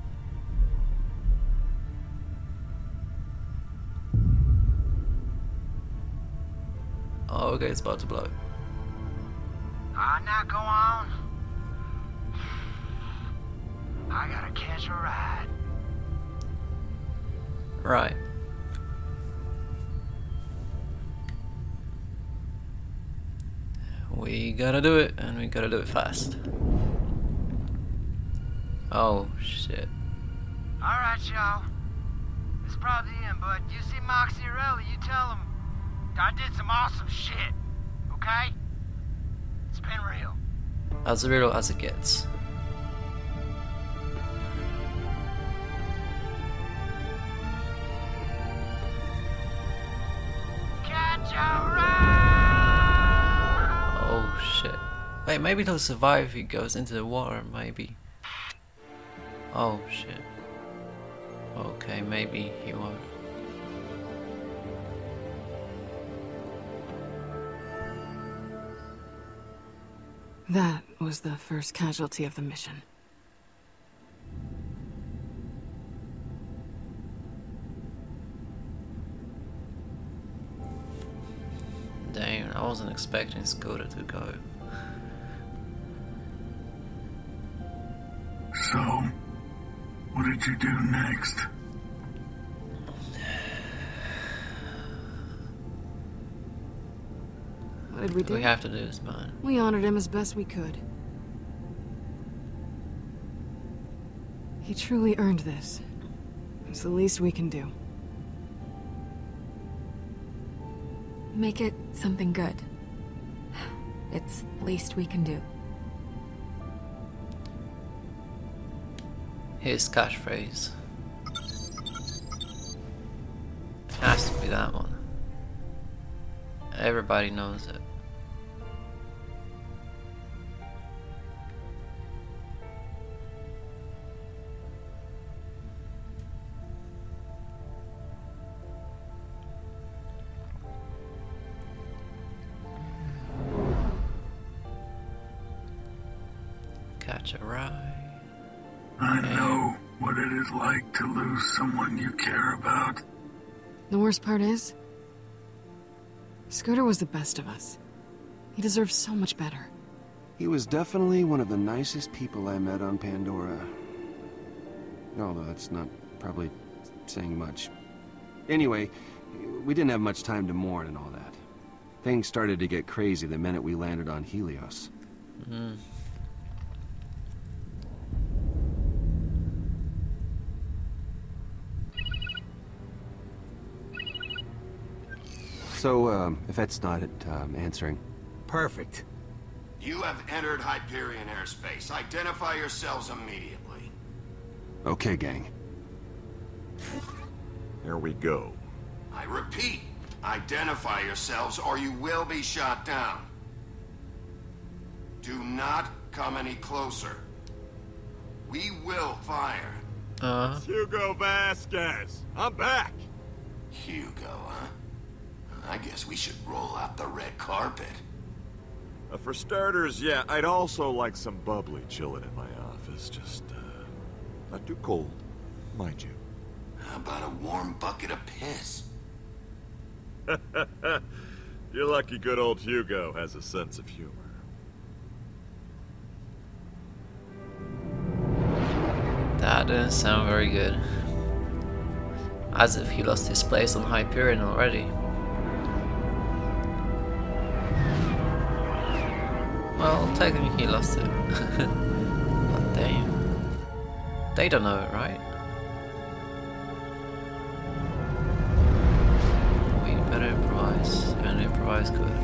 Speaker 1: Oh, okay, it's about to blow.
Speaker 14: Now go on. I gotta catch a ride.
Speaker 1: Right. We gotta do it, and we gotta do it fast. Oh, shit.
Speaker 14: Alright, y'all. It's probably the end, but you see Moxie or Ellie, you tell them I did some awesome shit, okay? It's been real.
Speaker 1: As real as it gets.
Speaker 14: Catch a ride!
Speaker 1: Oh shit. Wait, maybe he'll survive if he goes into the water, maybe. Oh shit. Okay, maybe he won't.
Speaker 6: That was the first casualty of the mission.
Speaker 1: Damn, I wasn't expecting Scooter to go.
Speaker 3: So, what did you do next?
Speaker 6: What did we do?
Speaker 1: We have to do this, man.
Speaker 6: We honored him as best we could. He truly earned this. It's the least we can do.
Speaker 13: Make it something good. It's the least we can do.
Speaker 1: His catchphrase. Has to be that one. Everybody knows it. Catch a ride.
Speaker 3: I know what it is like to lose someone you care about.
Speaker 6: The worst part is, Scooter was the best of us. He deserves so much better.
Speaker 4: He was definitely one of the nicest people I met on Pandora. Although that's not probably saying much. Anyway, we didn't have much time to mourn and all that. Things started to get crazy the minute we landed on Helios. So, Yvette's not answering.
Speaker 12: Perfect.
Speaker 16: You have entered Hyperion airspace. Identify yourselves immediately.
Speaker 4: Okay, gang.
Speaker 5: There we go.
Speaker 16: I repeat, identify yourselves or you will be shot down. Do not come any closer. We will fire.
Speaker 5: Hugo Vasquez. I'm back.
Speaker 16: Hugo, huh? I guess we should roll out the red carpet.
Speaker 5: For starters, yeah, I'd also like some bubbly chilling in my office. Just, not too cold, mind you.
Speaker 16: How about a warm bucket of piss?
Speaker 5: You're lucky good old Hugo has a sense of humor.
Speaker 1: That didn't sound very good. As if he lost his place on Hyperion already. Well, technically he lost it. But damn. They don't know it, right? We better improvise, and improvise good.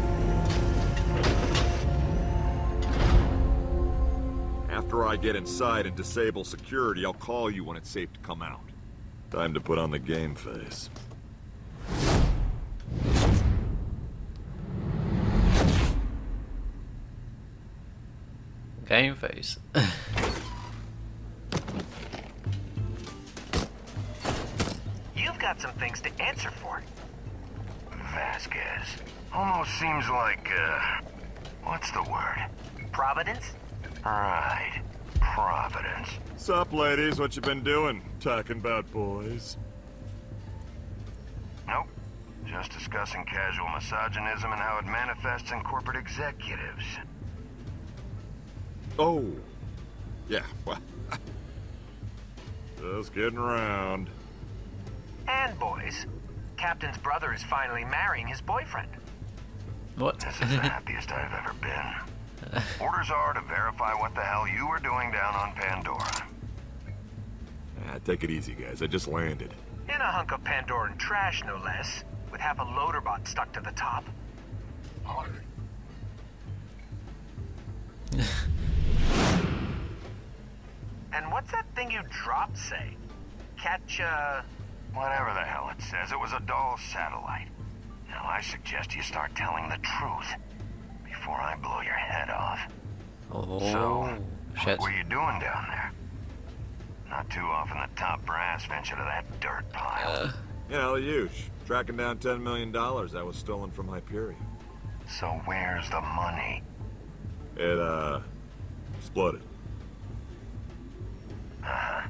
Speaker 5: After I get inside and disable security, I'll call you when it's safe to come out. Time to put on the game face.
Speaker 1: Game face.
Speaker 19: You've got some things to answer for. Vasquez. Almost seems like, what's the word? Providence? Right. Providence.
Speaker 5: Sup, ladies? What you been doing? Talking about boys?
Speaker 19: Nope. Just discussing casual misogynism and how it manifests in corporate executives.
Speaker 5: Oh. Yeah, well. Just kidding around.
Speaker 19: And boys, Captain's brother is finally marrying his boyfriend.
Speaker 1: What?
Speaker 19: This is the happiest I've ever been. Orders are to verify what the hell you were doing down on Pandora.
Speaker 5: Take it easy, guys. I just landed.
Speaker 19: In a hunk of Pandoran trash, no less, with half a loader bot stuck to the top. And what's that thing you dropped say? Catch, whatever the hell it says. It was a Dahl satellite. Now I suggest you start telling the truth before I blow your head off.
Speaker 1: Oh,
Speaker 19: so,
Speaker 1: shit.
Speaker 19: what were you doing down there? Not too often the top brass venture to that dirt pile.
Speaker 5: Yeah, huge. Tracking down $10 million that was stolen from Hyperion.
Speaker 19: So where's the money?
Speaker 20: It, exploded.
Speaker 19: Uh-huh.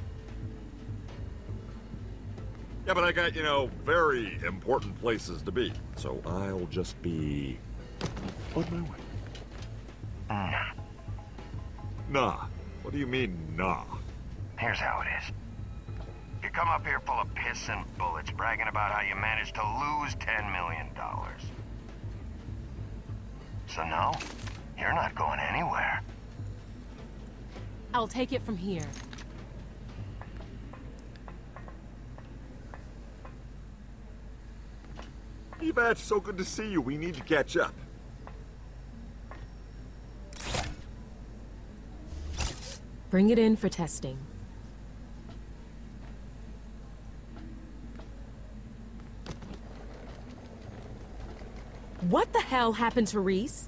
Speaker 20: Yeah, but I got, you know, very important places to be. So I'll just be on my way.
Speaker 19: Nah.
Speaker 20: Nah. What do you mean, nah?
Speaker 19: Here's how it is. You come up here full of piss and bullets, bragging about how you managed to lose $10 million. So no, you're not going anywhere.
Speaker 11: I'll take it from here.
Speaker 20: Yvette, so good to see you. We need to catch up.
Speaker 11: Bring it in for testing. What the hell happened to Reese?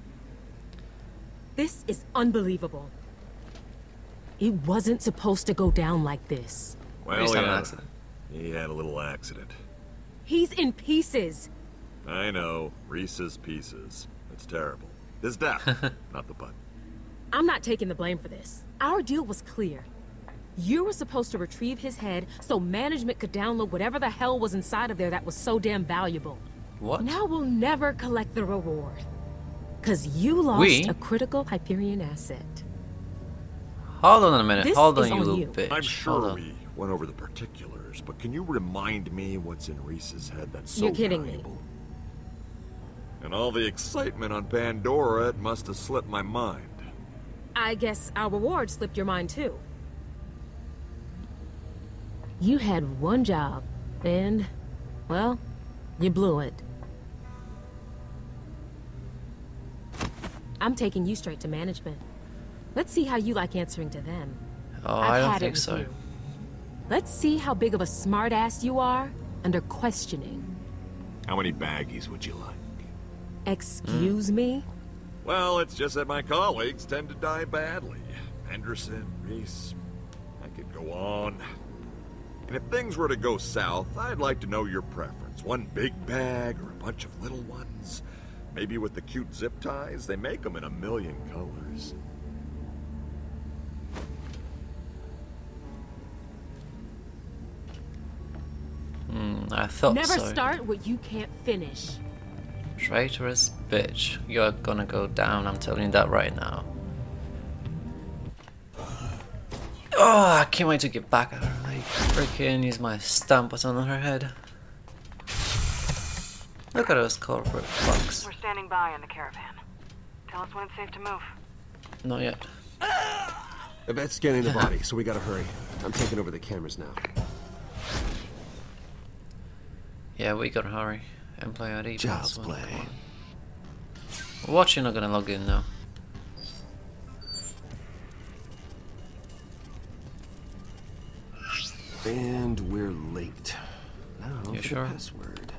Speaker 11: This is unbelievable. It wasn't supposed to go down like this.
Speaker 20: Well, he had a little accident.
Speaker 11: He's in pieces.
Speaker 20: I know. Reese's Pieces. It's terrible. His death, not the pun.
Speaker 11: I'm not taking the blame for this. Our deal was clear. You were supposed to retrieve his head so management could download whatever the hell was inside of there that was so damn valuable.
Speaker 1: What?
Speaker 11: Now we'll never collect the reward. Cause you lost a critical Hyperion asset.
Speaker 1: Hold on a minute.
Speaker 11: This
Speaker 1: Hold on,
Speaker 11: is
Speaker 1: you
Speaker 11: on
Speaker 1: little
Speaker 11: you.
Speaker 1: bitch.
Speaker 20: I'm sure we went over the particulars, but can you remind me what's in Reese's head that's so
Speaker 11: You're kidding
Speaker 20: valuable? And all the excitement on Pandora, it must have slipped my mind.
Speaker 11: I guess our reward slipped your mind too. You had one job, and, well, you blew it. I'm taking you straight to management. Let's see how you like answering to them.
Speaker 1: Oh,
Speaker 11: I've
Speaker 1: I don't
Speaker 11: had it
Speaker 1: think
Speaker 11: with
Speaker 1: so.
Speaker 11: you. Let's see how big of a smartass you are under questioning.
Speaker 20: How many baggies would you like?
Speaker 11: Excuse me?
Speaker 20: Well, it's just that my colleagues tend to die badly. Henderson, Reese, I could go on. And if things were to go south, I'd like to know your preference. One big bag or a bunch of little ones? Maybe with the cute zip ties? They make them in a million colors.
Speaker 1: I thought
Speaker 11: Never
Speaker 1: so.
Speaker 11: start what you can't finish.
Speaker 1: Traitorous bitch. You're gonna go down, I'm telling you that right now. Oh, I can't wait to get back at her. Like, freaking use my stamp button on her head. Look at those corporate fucks.
Speaker 18: We're standing by in the caravan. Tell us when it's safe to move.
Speaker 1: Not yet.
Speaker 4: Yvette's scanning the body, so we gotta hurry. I'm taking over the cameras now.
Speaker 1: Yeah, we gotta hurry. Employee ID.
Speaker 4: Child's play.
Speaker 1: Watch, you're not gonna log in now.
Speaker 4: And we're late. Now
Speaker 1: You
Speaker 4: for
Speaker 1: sure?
Speaker 4: the password.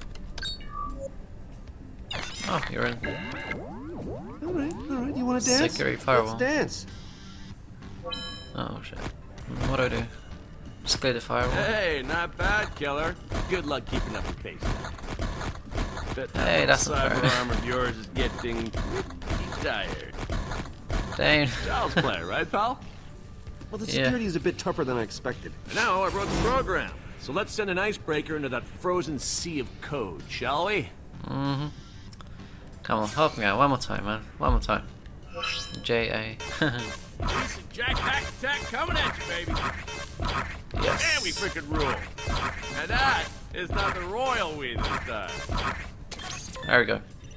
Speaker 1: Oh, you're in.
Speaker 4: Alright, you wanna dance?
Speaker 1: Security firewall.
Speaker 4: Let's dance.
Speaker 1: Oh shit. What do I do? Just clear the firewall.
Speaker 10: Hey, not bad, killer. Good luck keeping up the pace. Bet
Speaker 1: Hey, that's not
Speaker 10: cyber
Speaker 1: fair.
Speaker 10: arm of yours is getting pretty tired.
Speaker 1: Dang.
Speaker 10: Child's play, right, pal?
Speaker 4: Well, the security is a bit tougher than I expected.
Speaker 10: Now I wrote the program, so let's send an icebreaker into that frozen sea of code, shall we?
Speaker 1: Mm-hmm. Come on, help me out. One more time, man. One more time. J.A.
Speaker 10: Jack Hack Attack coming at you, baby.
Speaker 1: Yes.
Speaker 10: And we freaking rule. And that is not the royal we this time.
Speaker 1: There we go.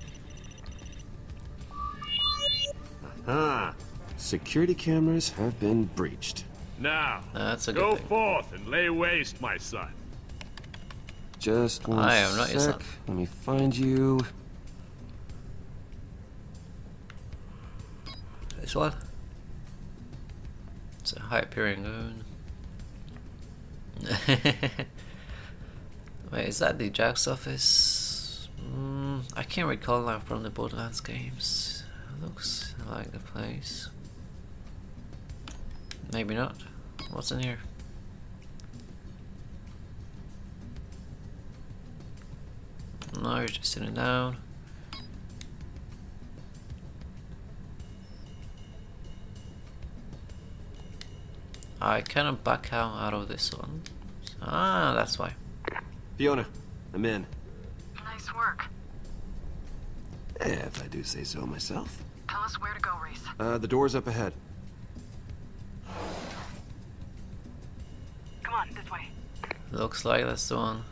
Speaker 4: Ah, security cameras have been breached.
Speaker 10: Now,
Speaker 1: That's a good
Speaker 10: go
Speaker 1: thing.
Speaker 10: forth and lay waste, my son.
Speaker 4: Just one
Speaker 1: I am not your
Speaker 4: sec.
Speaker 1: son.
Speaker 4: Let me find you.
Speaker 1: This one. It's a Hyperion goon. Wait, is that the Jack's office? I can't recall now from the Borderlands games. Looks like the place. Maybe not. What's in here? No, you're just sitting down. I cannot back out of this one. Ah, that's why.
Speaker 4: Fiona, I'm in.
Speaker 18: Nice work.
Speaker 4: If I do say so myself.
Speaker 18: Tell us where to go, Reese.
Speaker 4: The door's up ahead.
Speaker 18: Come on, this way.
Speaker 1: Looks like that's the one.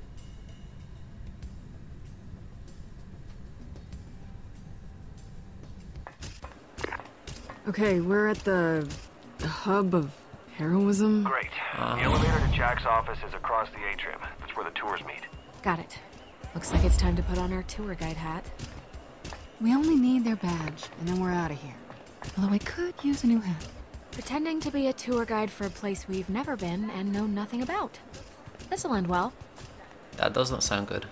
Speaker 6: Okay, we're at the hub of heroism.
Speaker 21: Great. The elevator to Jack's office is across the atrium. That's where the tours meet.
Speaker 13: Got it. Looks like it's time to put on our tour guide hat.
Speaker 6: We only need their badge, and then we're out of here. Although I could use a new hat.
Speaker 13: Pretending to be a tour guide for a place we've never been and know nothing about. This'll end well.
Speaker 1: That does not sound good.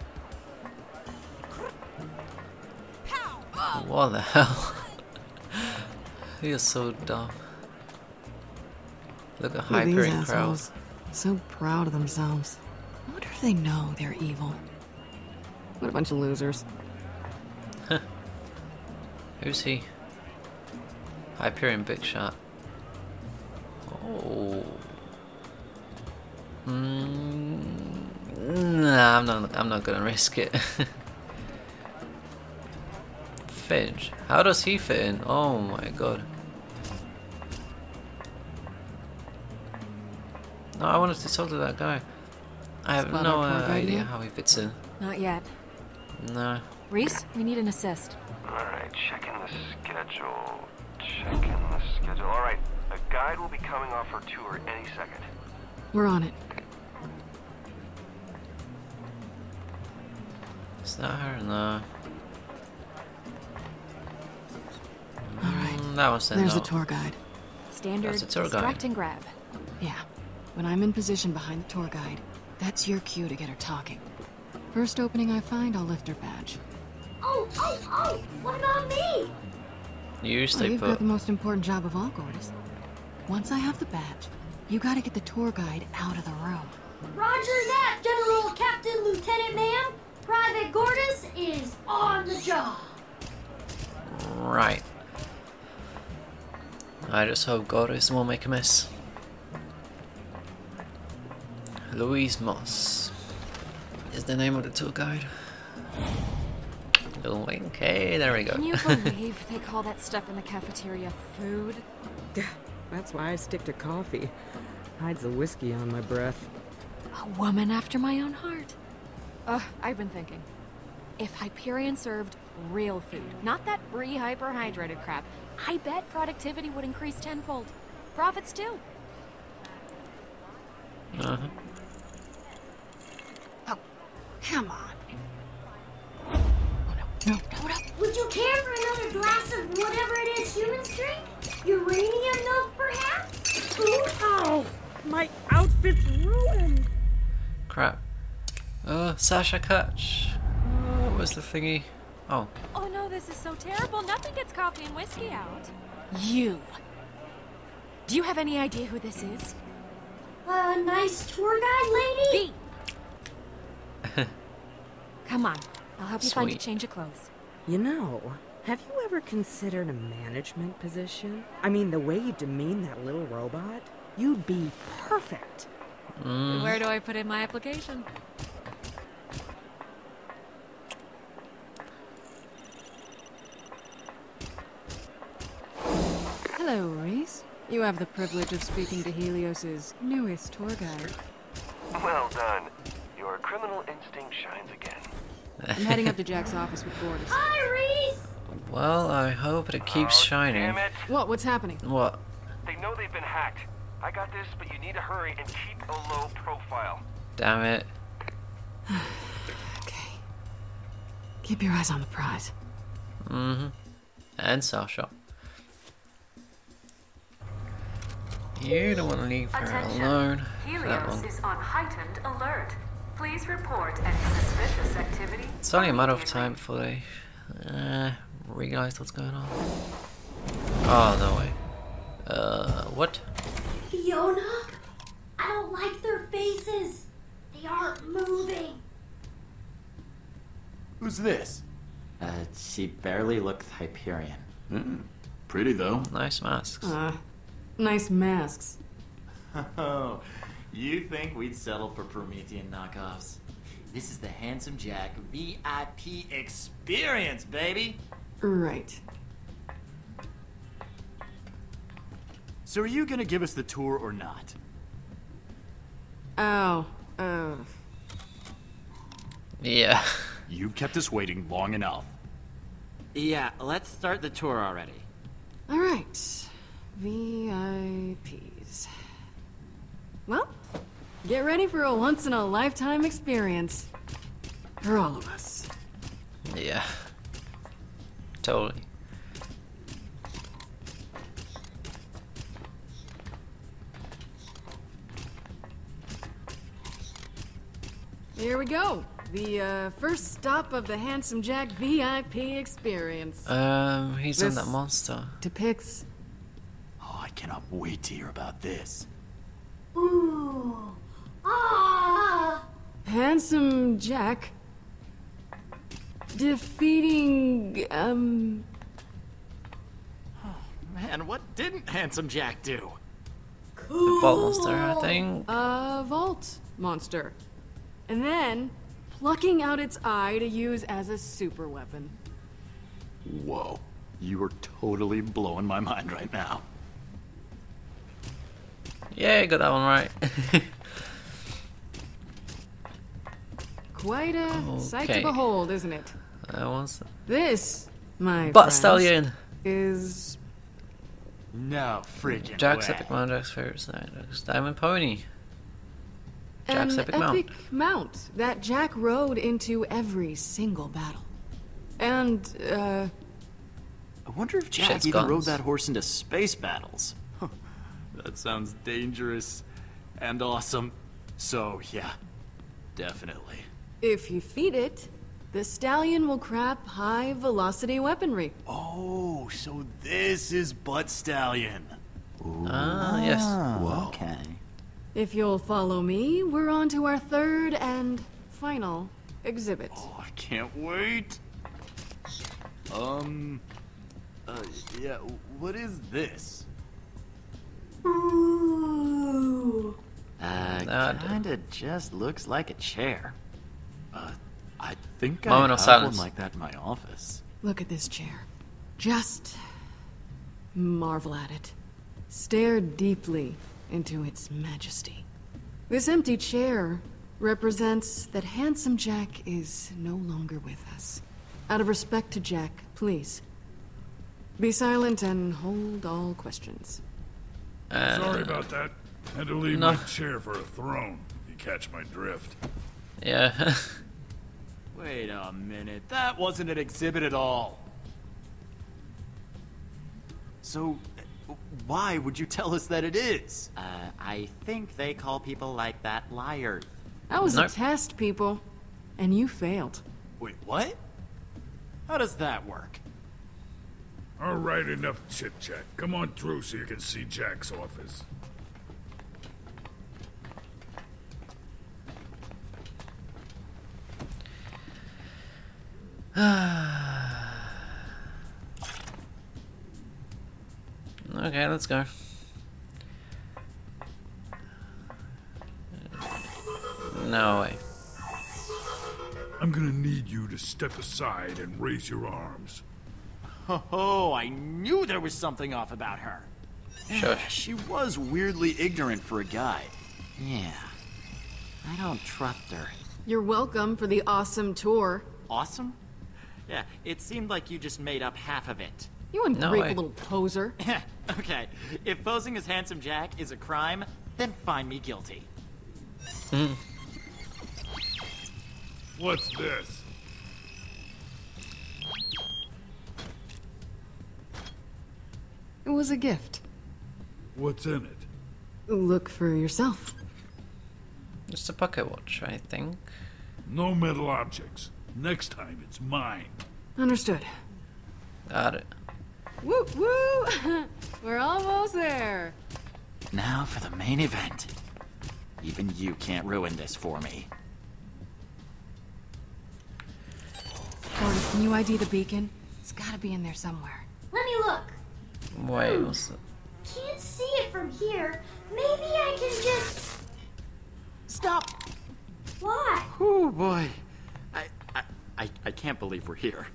Speaker 1: What the hell? He is so dumb. Look at Hyperion crowd.
Speaker 6: So proud of themselves. I wonder if they know they're evil. What a bunch of losers.
Speaker 1: Who's he? Hyperion Big Shot. Oh. Nah, I'm not gonna risk it. Finch. How does he fit in? Oh my god. No, I wanted to talk to that guy. I have no idea how he fits in.
Speaker 13: Not yet.
Speaker 1: No.
Speaker 13: Reese, we need an assist.
Speaker 21: Alright, checking the schedule. Alright, a guide will be coming off her tour any second.
Speaker 6: We're on it.
Speaker 1: Is that her? No.
Speaker 6: Alright.
Speaker 1: That was
Speaker 6: There's the tour guide.
Speaker 13: Standard
Speaker 1: That's a tour guide.
Speaker 13: distract and grab.
Speaker 6: Yeah. When I'm in position behind the tour guide, that's your cue to get her talking. First opening I find, I'll lift her badge.
Speaker 7: Oh! What about me?
Speaker 1: You stay
Speaker 6: You've
Speaker 1: put.
Speaker 6: got the most important job of all, Gortys. Once I have the badge, you gotta get the tour guide out of the room.
Speaker 7: Roger that, General, Captain, Lieutenant, ma'am. Private Gortys is on the job.
Speaker 1: Right. I just hope Gortys won't make a mess. Louise Moss is the name of the tour guide. Okay, there we go.
Speaker 13: Can you believe they call that stuff in the cafeteria food?
Speaker 22: That's why I stick to coffee. Hides the whiskey on my breath.
Speaker 13: A woman after my own heart. I've been thinking. If Hyperion served real food, not that brie hyperhydrated crap, I bet productivity would increase tenfold. Profits too.
Speaker 1: Uh-huh.
Speaker 6: Oh, come on. No.
Speaker 7: Would you care for another glass of whatever it is humans drink? Uranium milk, perhaps? Ooh.
Speaker 22: Oh, my outfit's ruined.
Speaker 1: Crap. Sasha Catch. What was the thingy? Oh.
Speaker 13: Oh no, this is so terrible. Nothing gets coffee and whiskey out. You. Do you have any idea who this is?
Speaker 7: A nice tour guide lady?
Speaker 13: Come on. I'll help you find a
Speaker 1: Sweet.
Speaker 13: change of clothes.
Speaker 22: You know, have you ever considered a management position? I mean, the way you demean that little robot, you'd be perfect.
Speaker 13: Where do I put in my application?
Speaker 6: Hello, Reese. You have the privilege of speaking to Helios's newest tour guide.
Speaker 21: Well done. Your criminal instinct shines again.
Speaker 6: I'm heading up to Jack's office with Gortys.
Speaker 7: Hi, Reese!
Speaker 1: Well, I hope it keeps shining.
Speaker 21: Damn it.
Speaker 6: What's happening?
Speaker 1: What?
Speaker 21: They know they've been hacked. I got this, but you need to hurry and keep a low profile.
Speaker 1: Damn it.
Speaker 6: Okay. Keep your eyes on the prize.
Speaker 1: Mm-hmm. And Sasha. You don't want to leave her alone. That one.
Speaker 18: Helios is on heightened alert. Please report any suspicious activity.
Speaker 1: It's only a matter of time before they realize what's going on. Oh, no way. What?
Speaker 7: Fiona? I don't like their faces. They aren't moving.
Speaker 23: Who's this?
Speaker 24: She barely looks Hyperion.
Speaker 23: Pretty though.
Speaker 1: Nice masks.
Speaker 6: Nice masks.
Speaker 8: Oh, you think we'd settle for Promethean knockoffs? This is the Handsome Jack VIP experience, baby!
Speaker 6: Right.
Speaker 8: So are you gonna give us the tour or not?
Speaker 6: Oh,
Speaker 1: Yeah.
Speaker 8: You've kept us waiting long enough.
Speaker 24: Yeah, let's start the tour already.
Speaker 6: Alright. VIPs. Well, get ready for a once-in-a-lifetime experience. For all of us.
Speaker 1: Yeah. Totally.
Speaker 6: Here we go. The first stop of the Handsome Jack VIP experience.
Speaker 1: He's on that monster.
Speaker 6: Depicts.
Speaker 8: Oh, I cannot wait to hear about this.
Speaker 7: Ooh. Ah.
Speaker 6: Handsome Jack defeating,
Speaker 8: Man, what didn't Handsome Jack do?
Speaker 1: The vault monster, I think.
Speaker 6: A vault monster. And then plucking out its eye to use as a super weapon.
Speaker 8: Whoa, you are totally blowing my mind right now.
Speaker 1: Yeah, got that one right.
Speaker 6: Quite a sight to
Speaker 1: Okay.
Speaker 6: behold, isn't it?
Speaker 1: That was
Speaker 6: This, my
Speaker 1: Butt
Speaker 6: friends,
Speaker 1: Stallion.
Speaker 6: is
Speaker 8: No freaking
Speaker 1: Jack's
Speaker 8: way.
Speaker 1: Epic Mount, Jack's favorite snack, Jack's Diamond Pony. Jack's
Speaker 6: an
Speaker 1: Epic Mount.
Speaker 6: mount that Jack rode into every single battle. And,
Speaker 8: I wonder if Jack
Speaker 1: Shit's
Speaker 8: even
Speaker 1: guns.
Speaker 8: rode that horse into space battles. Huh, that sounds dangerous and awesome. So, yeah, definitely.
Speaker 6: if you feed it, the stallion will crap high-velocity weaponry.
Speaker 8: Oh, so this is Butt Stallion.
Speaker 1: Ah, yes.
Speaker 8: Whoa.
Speaker 24: Okay.
Speaker 6: If you'll follow me, we're on to our third and final exhibit.
Speaker 8: Oh, I can't wait. Yeah, what is this?
Speaker 7: Ooh.
Speaker 8: Kinda just looks like a chair. I think I
Speaker 1: Moment of
Speaker 8: have
Speaker 1: silence.
Speaker 8: one like that in my office.
Speaker 6: Look at this chair. Just marvel at it. Stare deeply into its majesty. This empty chair represents that Handsome Jack is no longer with us. Out of respect to Jack, please, be silent and hold all questions.
Speaker 3: Sorry about that. Had to leave
Speaker 1: no.
Speaker 3: my chair for a throne, if you catch my drift.
Speaker 1: Yeah.
Speaker 8: Wait a minute, that wasn't an exhibit at all. So, why would you tell us that it is?
Speaker 24: I think they call people like that liars.
Speaker 6: That was
Speaker 1: Nope.
Speaker 6: a test, people, and you failed.
Speaker 8: Wait, what? How does that work?
Speaker 3: All right, enough chit-chat. Come on through so you can see Jack's office.
Speaker 1: Okay, let's go. No way.
Speaker 3: I'm gonna need you to step aside and raise your arms.
Speaker 8: Oh, I knew there was something off about her.
Speaker 1: Sure.
Speaker 8: She was weirdly ignorant for a guy.
Speaker 24: Yeah. I don't trust her.
Speaker 6: You're welcome for the awesome tour.
Speaker 8: Awesome?
Speaker 24: Yeah, it seemed like you just made up half of it.
Speaker 6: You
Speaker 1: No
Speaker 6: ungrateful
Speaker 1: way.
Speaker 6: little poser.
Speaker 24: Okay, if posing as Handsome Jack is a crime, then find me guilty.
Speaker 3: What's this?
Speaker 6: It was a gift.
Speaker 3: What's in it?
Speaker 6: Look for yourself.
Speaker 1: Just a pocket watch, I think.
Speaker 3: No metal objects. Next time, it's mine.
Speaker 6: Understood.
Speaker 1: Got it.
Speaker 6: Woo woo! We're almost there.
Speaker 8: Now for the main event. Even you can't ruin this for me.
Speaker 6: Cordy, can you ID the beacon? It's gotta be in there somewhere.
Speaker 7: Let me look.
Speaker 1: Wait, what's that?
Speaker 7: Can't see it from here, Maybe I can just...
Speaker 6: Stop!
Speaker 7: What?
Speaker 8: Oh boy. I can't believe we're here.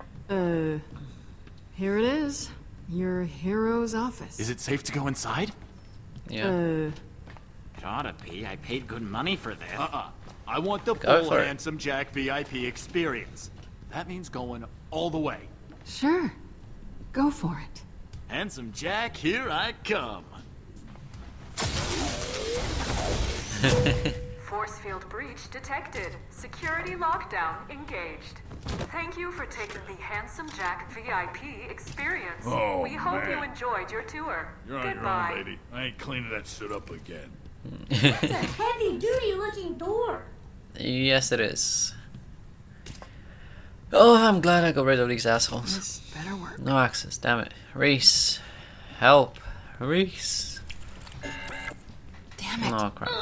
Speaker 6: Here it is. Your hero's office.
Speaker 8: Is it safe to go inside?
Speaker 1: Yeah.
Speaker 8: Gotta be. I paid good money for this.
Speaker 10: I want the
Speaker 1: Go
Speaker 10: full
Speaker 1: for it.
Speaker 10: Handsome Jack VIP experience. That means going all the way.
Speaker 6: Sure. Go for it.
Speaker 10: Handsome Jack, here I come.
Speaker 18: Force field breach detected. Security lockdown engaged. Thank you for taking the Handsome Jack VIP experience.
Speaker 17: Oh,
Speaker 18: we hope you
Speaker 17: man.
Speaker 18: enjoyed your tour.
Speaker 17: You're on
Speaker 18: Goodbye.
Speaker 17: your own, lady. I ain't cleaning that shit up again.
Speaker 7: That's a heavy-duty looking door.
Speaker 1: Yes, it is. Oh, I'm glad I got rid of these assholes.
Speaker 6: This better work.
Speaker 1: No access, damn it. Reese, help. Reese.
Speaker 6: Damn it.
Speaker 1: Oh, crap.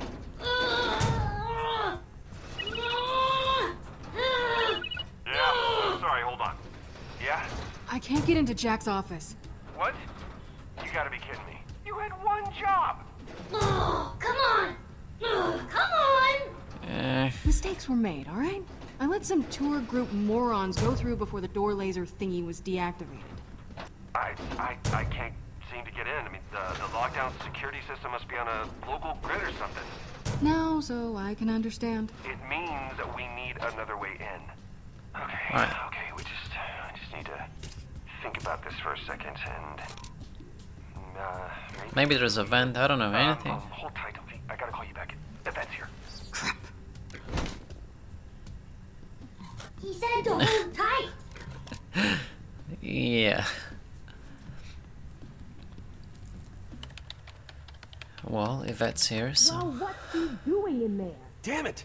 Speaker 21: Yeah, sorry, hold on. Yeah?
Speaker 6: I can't get into Jack's office.
Speaker 21: What? You gotta be kidding me. You had one job!
Speaker 7: Oh, come on! Oh, come on!
Speaker 6: Mistakes were made, alright? I let some tour group morons go through before the door laser thingy was deactivated.
Speaker 21: I can't seem to get in. I mean, the lockdown security system must be on a local grid or something.
Speaker 6: Now, so I can understand.
Speaker 21: It means that we need another way in. Okay,
Speaker 1: Alright.
Speaker 21: okay, I just need to think about this for a second and...
Speaker 1: Maybe there's a vent, I don't know, anything.
Speaker 21: Hold tight, okay? I gotta call you back. The vet's here.
Speaker 7: He said to hold tight.
Speaker 1: Yeah. Well, Yvette's here, so...
Speaker 11: Well, what's he doing in there?
Speaker 4: Damn it!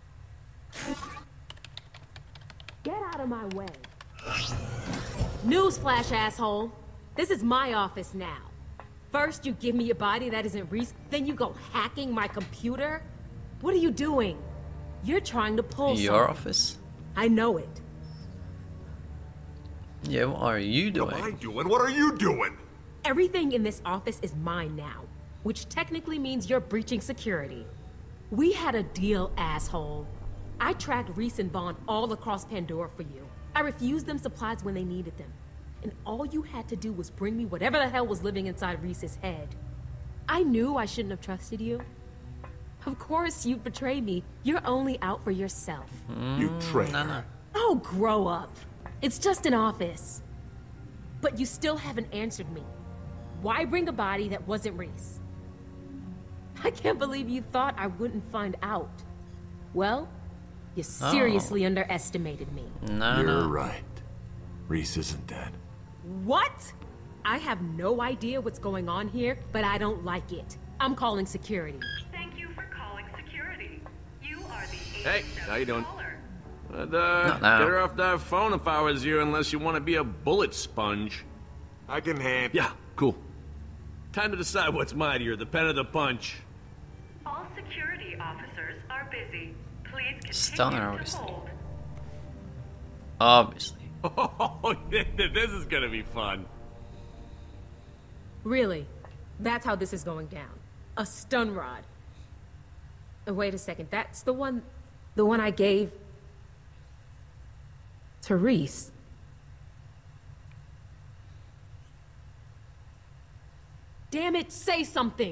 Speaker 11: Get out of my way. Newsflash, asshole. This is my office now. First, you give me a body that isn't Reese, then you go hacking my computer? What are you doing? You're trying to pull
Speaker 1: Your
Speaker 11: something.
Speaker 1: office?
Speaker 11: I know it.
Speaker 1: Yeah, what are you doing?
Speaker 20: What am I doing? What are you doing?
Speaker 11: Everything in this office is mine now, which technically means you're breaching security. We had a deal, asshole. I tracked Reese and Vaughn all across Pandora for you. I refused them supplies when they needed them. And all you had to do was bring me whatever the hell was living inside Reese's head. I knew I shouldn't have trusted you. Of course you'd betray me. You're only out for yourself.
Speaker 20: You traitor.
Speaker 11: Oh, grow up. It's just an office. But you still haven't answered me. Why bring a body that wasn't Reese? I can't believe you thought I wouldn't find out. Well, you seriously underestimated me.
Speaker 20: You're right. Reese isn't dead.
Speaker 11: What? I have no idea what's going on here, but I don't like it. I'm calling security.
Speaker 18: Thank you for calling security. You are the
Speaker 10: Hey, how you doing? I'd,
Speaker 1: Not
Speaker 10: get
Speaker 1: now.
Speaker 10: her off that phone if I was you, unless you want to be a bullet sponge.
Speaker 20: I can handle.
Speaker 10: Yeah, cool. Time to decide what's mightier, the pen or the punch.
Speaker 18: All security officers are busy. Please continue
Speaker 1: Stunner,
Speaker 18: to
Speaker 1: obviously.
Speaker 18: hold.
Speaker 1: Obviously.
Speaker 10: Oh, this is gonna be fun.
Speaker 11: Really? That's how this is going down. A stun rod. Wait a second, that's the one I gave to Reese. Damn it, say something!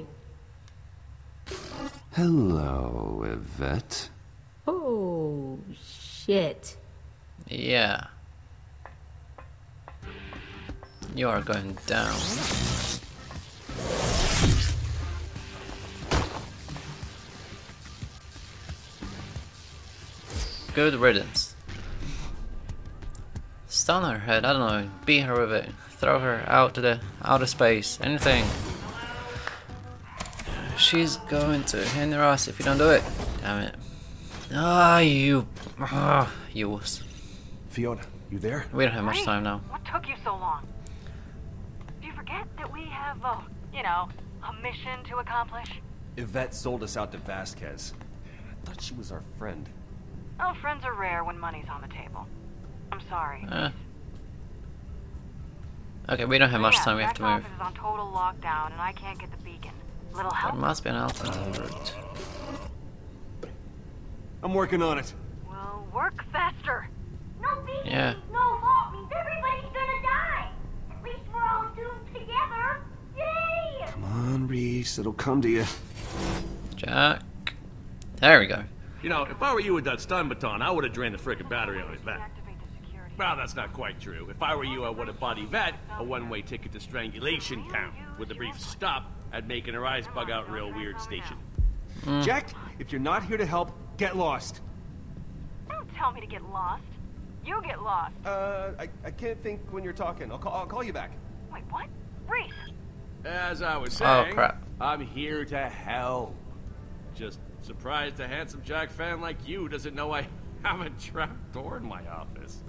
Speaker 4: Hello, Yvette.
Speaker 11: Oh, shit.
Speaker 1: Yeah. You are going down. Good riddance. Stun her head, I don't know, beat her with it, throw her out to the outer space, anything. She's going to hinder us if you don't do it. Damn it. Ah, you wuss.
Speaker 4: Fiona, you there?
Speaker 1: We don't have much
Speaker 2: Hey,
Speaker 1: time now.
Speaker 2: What took you so long? Do you forget that we have, you know, a mission to accomplish?
Speaker 4: Yvette sold us out to Vasquez. I thought she was our friend.
Speaker 2: Oh, friends are rare when money's on the table. I'm sorry.
Speaker 1: Okay, we don't have much
Speaker 2: Yeah,
Speaker 1: time, we have
Speaker 2: Jack's
Speaker 1: to move.
Speaker 2: office is on total lockdown, and I can't get the beacon. Little
Speaker 1: There
Speaker 2: help?
Speaker 1: must be an alternate route.
Speaker 4: I'm working on it.
Speaker 2: Well, work faster.
Speaker 7: No baby,
Speaker 1: Yeah.
Speaker 7: no vault means everybody's gonna die. At least we're all doomed together. Yay!
Speaker 4: Come on, Reese. It'll come to you.
Speaker 1: Jack. There we go.
Speaker 10: You know, if I were you with that stun baton, I would have drained the frickin' battery on his back. Well, that's not quite true. If I were you, I would have bought Yvette a one-way ticket to Strangulation Town. With a brief stop at making her eyes bug out real weird station.
Speaker 4: Jack, if you're not here to help, get lost.
Speaker 2: Don't tell me to get lost. You get lost.
Speaker 4: I can't think when you're talking. I'll call you back.
Speaker 2: Wait, what? Reese!
Speaker 10: As I was
Speaker 1: Oh,
Speaker 10: saying,
Speaker 1: crap.
Speaker 10: I'm here to help. Just surprised a handsome Jack fan like you doesn't know I have a trap door in my office.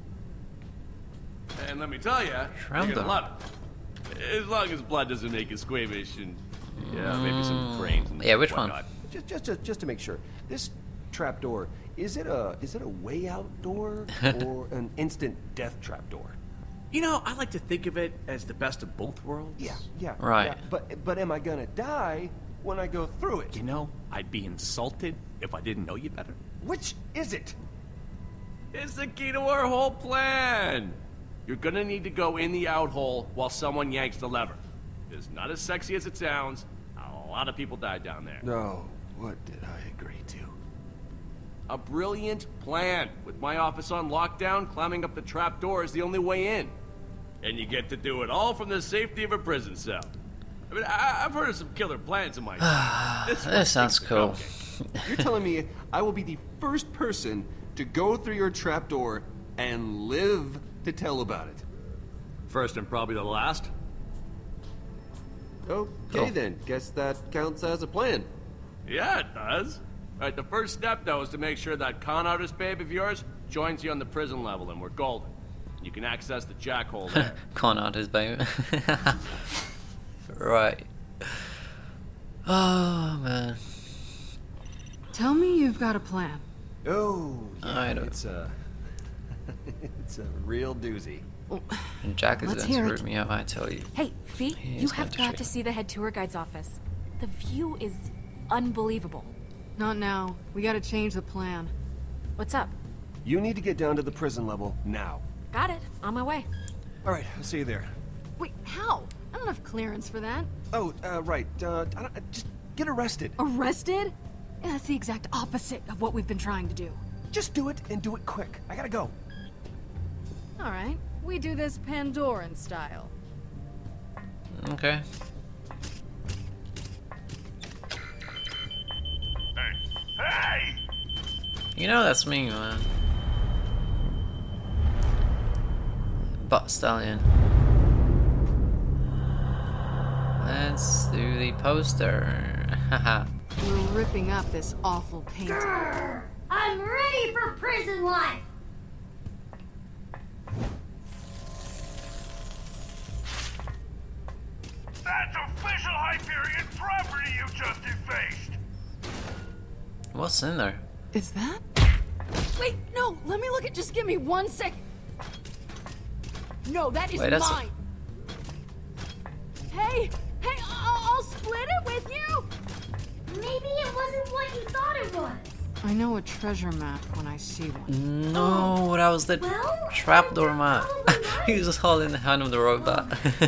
Speaker 10: And let me tell you, you're gonna love it. As long as blood doesn't make you squeamish and, yeah, maybe some brains and
Speaker 1: Yeah, which one?
Speaker 10: whatnot.
Speaker 4: Just to make sure, this trap door, is it a way out door or an instant death trap door?
Speaker 10: You know, I like to think of it as the best of both worlds.
Speaker 4: Yeah.
Speaker 1: Right.
Speaker 4: Yeah, but am I gonna die when I go through it?
Speaker 10: You know, I'd be insulted if I didn't know you better.
Speaker 4: Which is it?
Speaker 10: It's the key to our whole plan. You're gonna need to go in the out hole while someone yanks the lever. It's not as sexy as it sounds. A lot of people died down there.
Speaker 4: No, what did I agree to?
Speaker 10: A brilliant plan. With my office on lockdown, climbing up the trap door is the only way in. And you get to do it all from the safety of a prison cell. I mean, I've heard of some killer plans in my time.
Speaker 1: This sounds cool.
Speaker 4: You're telling me I will be the first person to go through your trapdoor and live to tell about it?
Speaker 10: First and probably the last.
Speaker 4: Okay then, guess that counts as a plan.
Speaker 10: Yeah, it does. Alright, the first step though is to make sure that con artist babe of yours joins you on the prison level and we're golden. You can access the jackhole there.
Speaker 1: Con artist, baby. Right. Oh, man.
Speaker 6: Tell me you've got a plan.
Speaker 4: Oh, yeah,
Speaker 1: I don't.
Speaker 4: it's a real doozy.
Speaker 1: And Jack is
Speaker 13: Let's
Speaker 1: going to
Speaker 13: hear
Speaker 1: root
Speaker 13: it.
Speaker 1: me up, I tell you.
Speaker 13: Hey, Fee,
Speaker 1: He
Speaker 13: you
Speaker 1: is going
Speaker 13: have got
Speaker 1: treat
Speaker 13: to
Speaker 1: me.
Speaker 13: see the head tour guide's office. The view is unbelievable.
Speaker 6: Not now. We gotta change the plan.
Speaker 13: What's up?
Speaker 4: You need to get down to the prison level now.
Speaker 13: Got it. On my way.
Speaker 4: All right, I'll see you there.
Speaker 6: Wait, how? I don't have clearance for that.
Speaker 4: Oh, right. Just get arrested.
Speaker 6: Arrested? Yeah, that's the exact opposite of what we've been trying to do.
Speaker 4: Just do it and do it quick. I gotta go.
Speaker 6: All right. We do this Pandoran style.
Speaker 1: Okay.
Speaker 19: Hey!
Speaker 1: You know that's me, man. Butt stallion. Let's do the poster. Haha.
Speaker 6: We're ripping up this awful painting.
Speaker 7: Grr! I'm ready for prison life.
Speaker 19: That's official Hyperion property you just defaced!
Speaker 1: What's in there?
Speaker 6: Is that? Wait, no, let me look at. Just give me 1 sec. No, that is
Speaker 1: Wait, that's-
Speaker 6: mine. Hey, I'll split it with you.
Speaker 7: Maybe it wasn't what you thought it was.
Speaker 6: I know a treasure map when I see one.
Speaker 1: No, that was the trapdoor map. He was just holding the hand of the robot.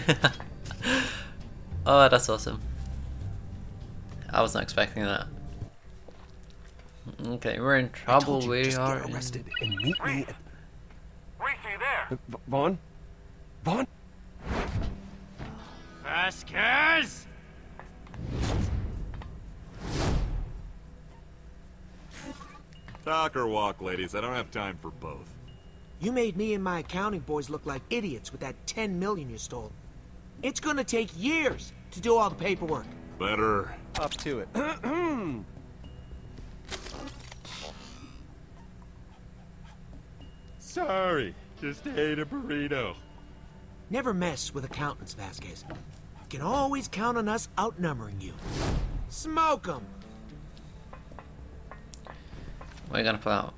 Speaker 1: Oh, that's awesome. I was not expecting that. Okay, we're in trouble. We
Speaker 4: just
Speaker 1: are
Speaker 4: get
Speaker 1: in...
Speaker 4: arrested and meet me at...
Speaker 19: Reese, there!
Speaker 4: Vaughn? Vaughn?
Speaker 8: Vasquez!
Speaker 20: Talk or walk, ladies. I don't have time for both.
Speaker 9: You made me and my accounting boys look like idiots with that 10 million you stole. It's gonna take years to do all the paperwork.
Speaker 20: Better.
Speaker 4: Up to it.
Speaker 20: Sorry. Just ate a burrito.
Speaker 9: Never mess with accountants, Vasquez. You can always count on us outnumbering you. Smoke 'em.
Speaker 1: What are you gonna pull out?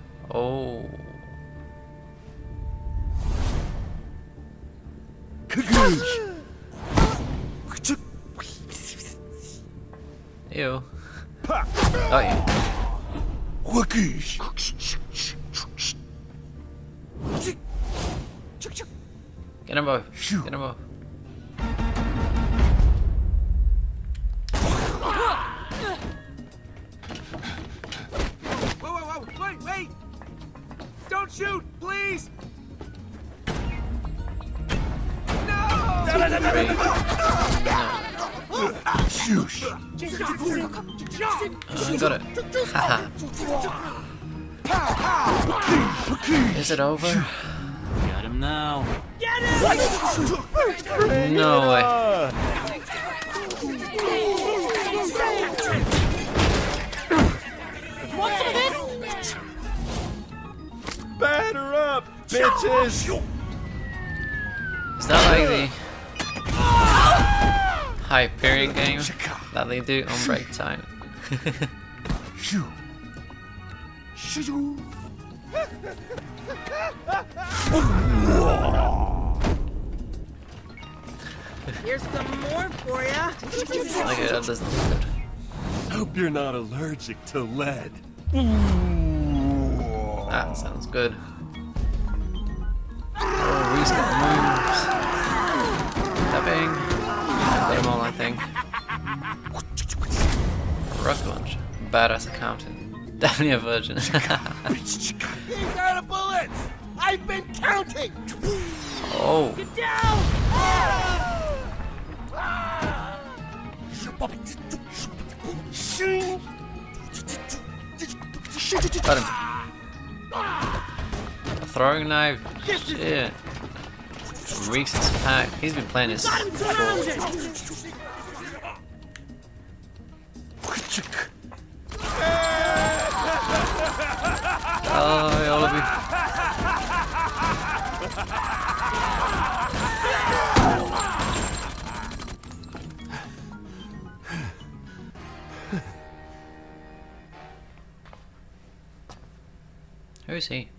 Speaker 1: Oh. Ew. Oh yeah. Get him both. Get him both.
Speaker 9: Whoa, wait! Don't shoot, please!
Speaker 1: Shoosh. Got it. Haha. Is it over?
Speaker 8: Got him now.
Speaker 1: No way.
Speaker 10: Batter up, bitches!
Speaker 1: Is that like the Hyperion game that they do on break time?
Speaker 22: Here's some more for ya.
Speaker 1: Okay, that doesn't look good.
Speaker 10: Hope you're not allergic to lead.
Speaker 1: That sounds good. Oh, Reese got moves. Tapping. Got them all, I think. Rock lunch. Badass accountant. Definitely a virgin.
Speaker 9: These are the bullets! I've been counting!
Speaker 1: Oh.
Speaker 9: Get down!
Speaker 1: Got him. A throwing knife. Shit. Reeks is packed. He's been playing this before. Oh, all of you. Who is he?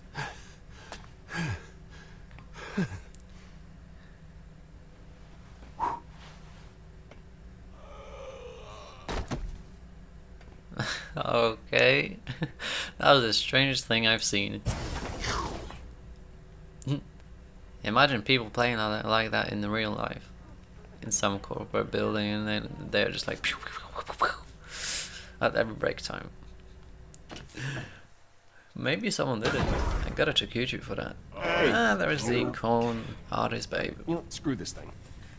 Speaker 1: Okay. That was the strangest thing I've seen. Imagine people playing like that in the real life. In some corporate building, and then they're just like pew, pew, pew, pew, at every break time. Maybe someone did it. I gotta check YouTube for that.
Speaker 4: Hey.
Speaker 1: Ah, there is the con artist, babe.
Speaker 4: You know, screw this thing.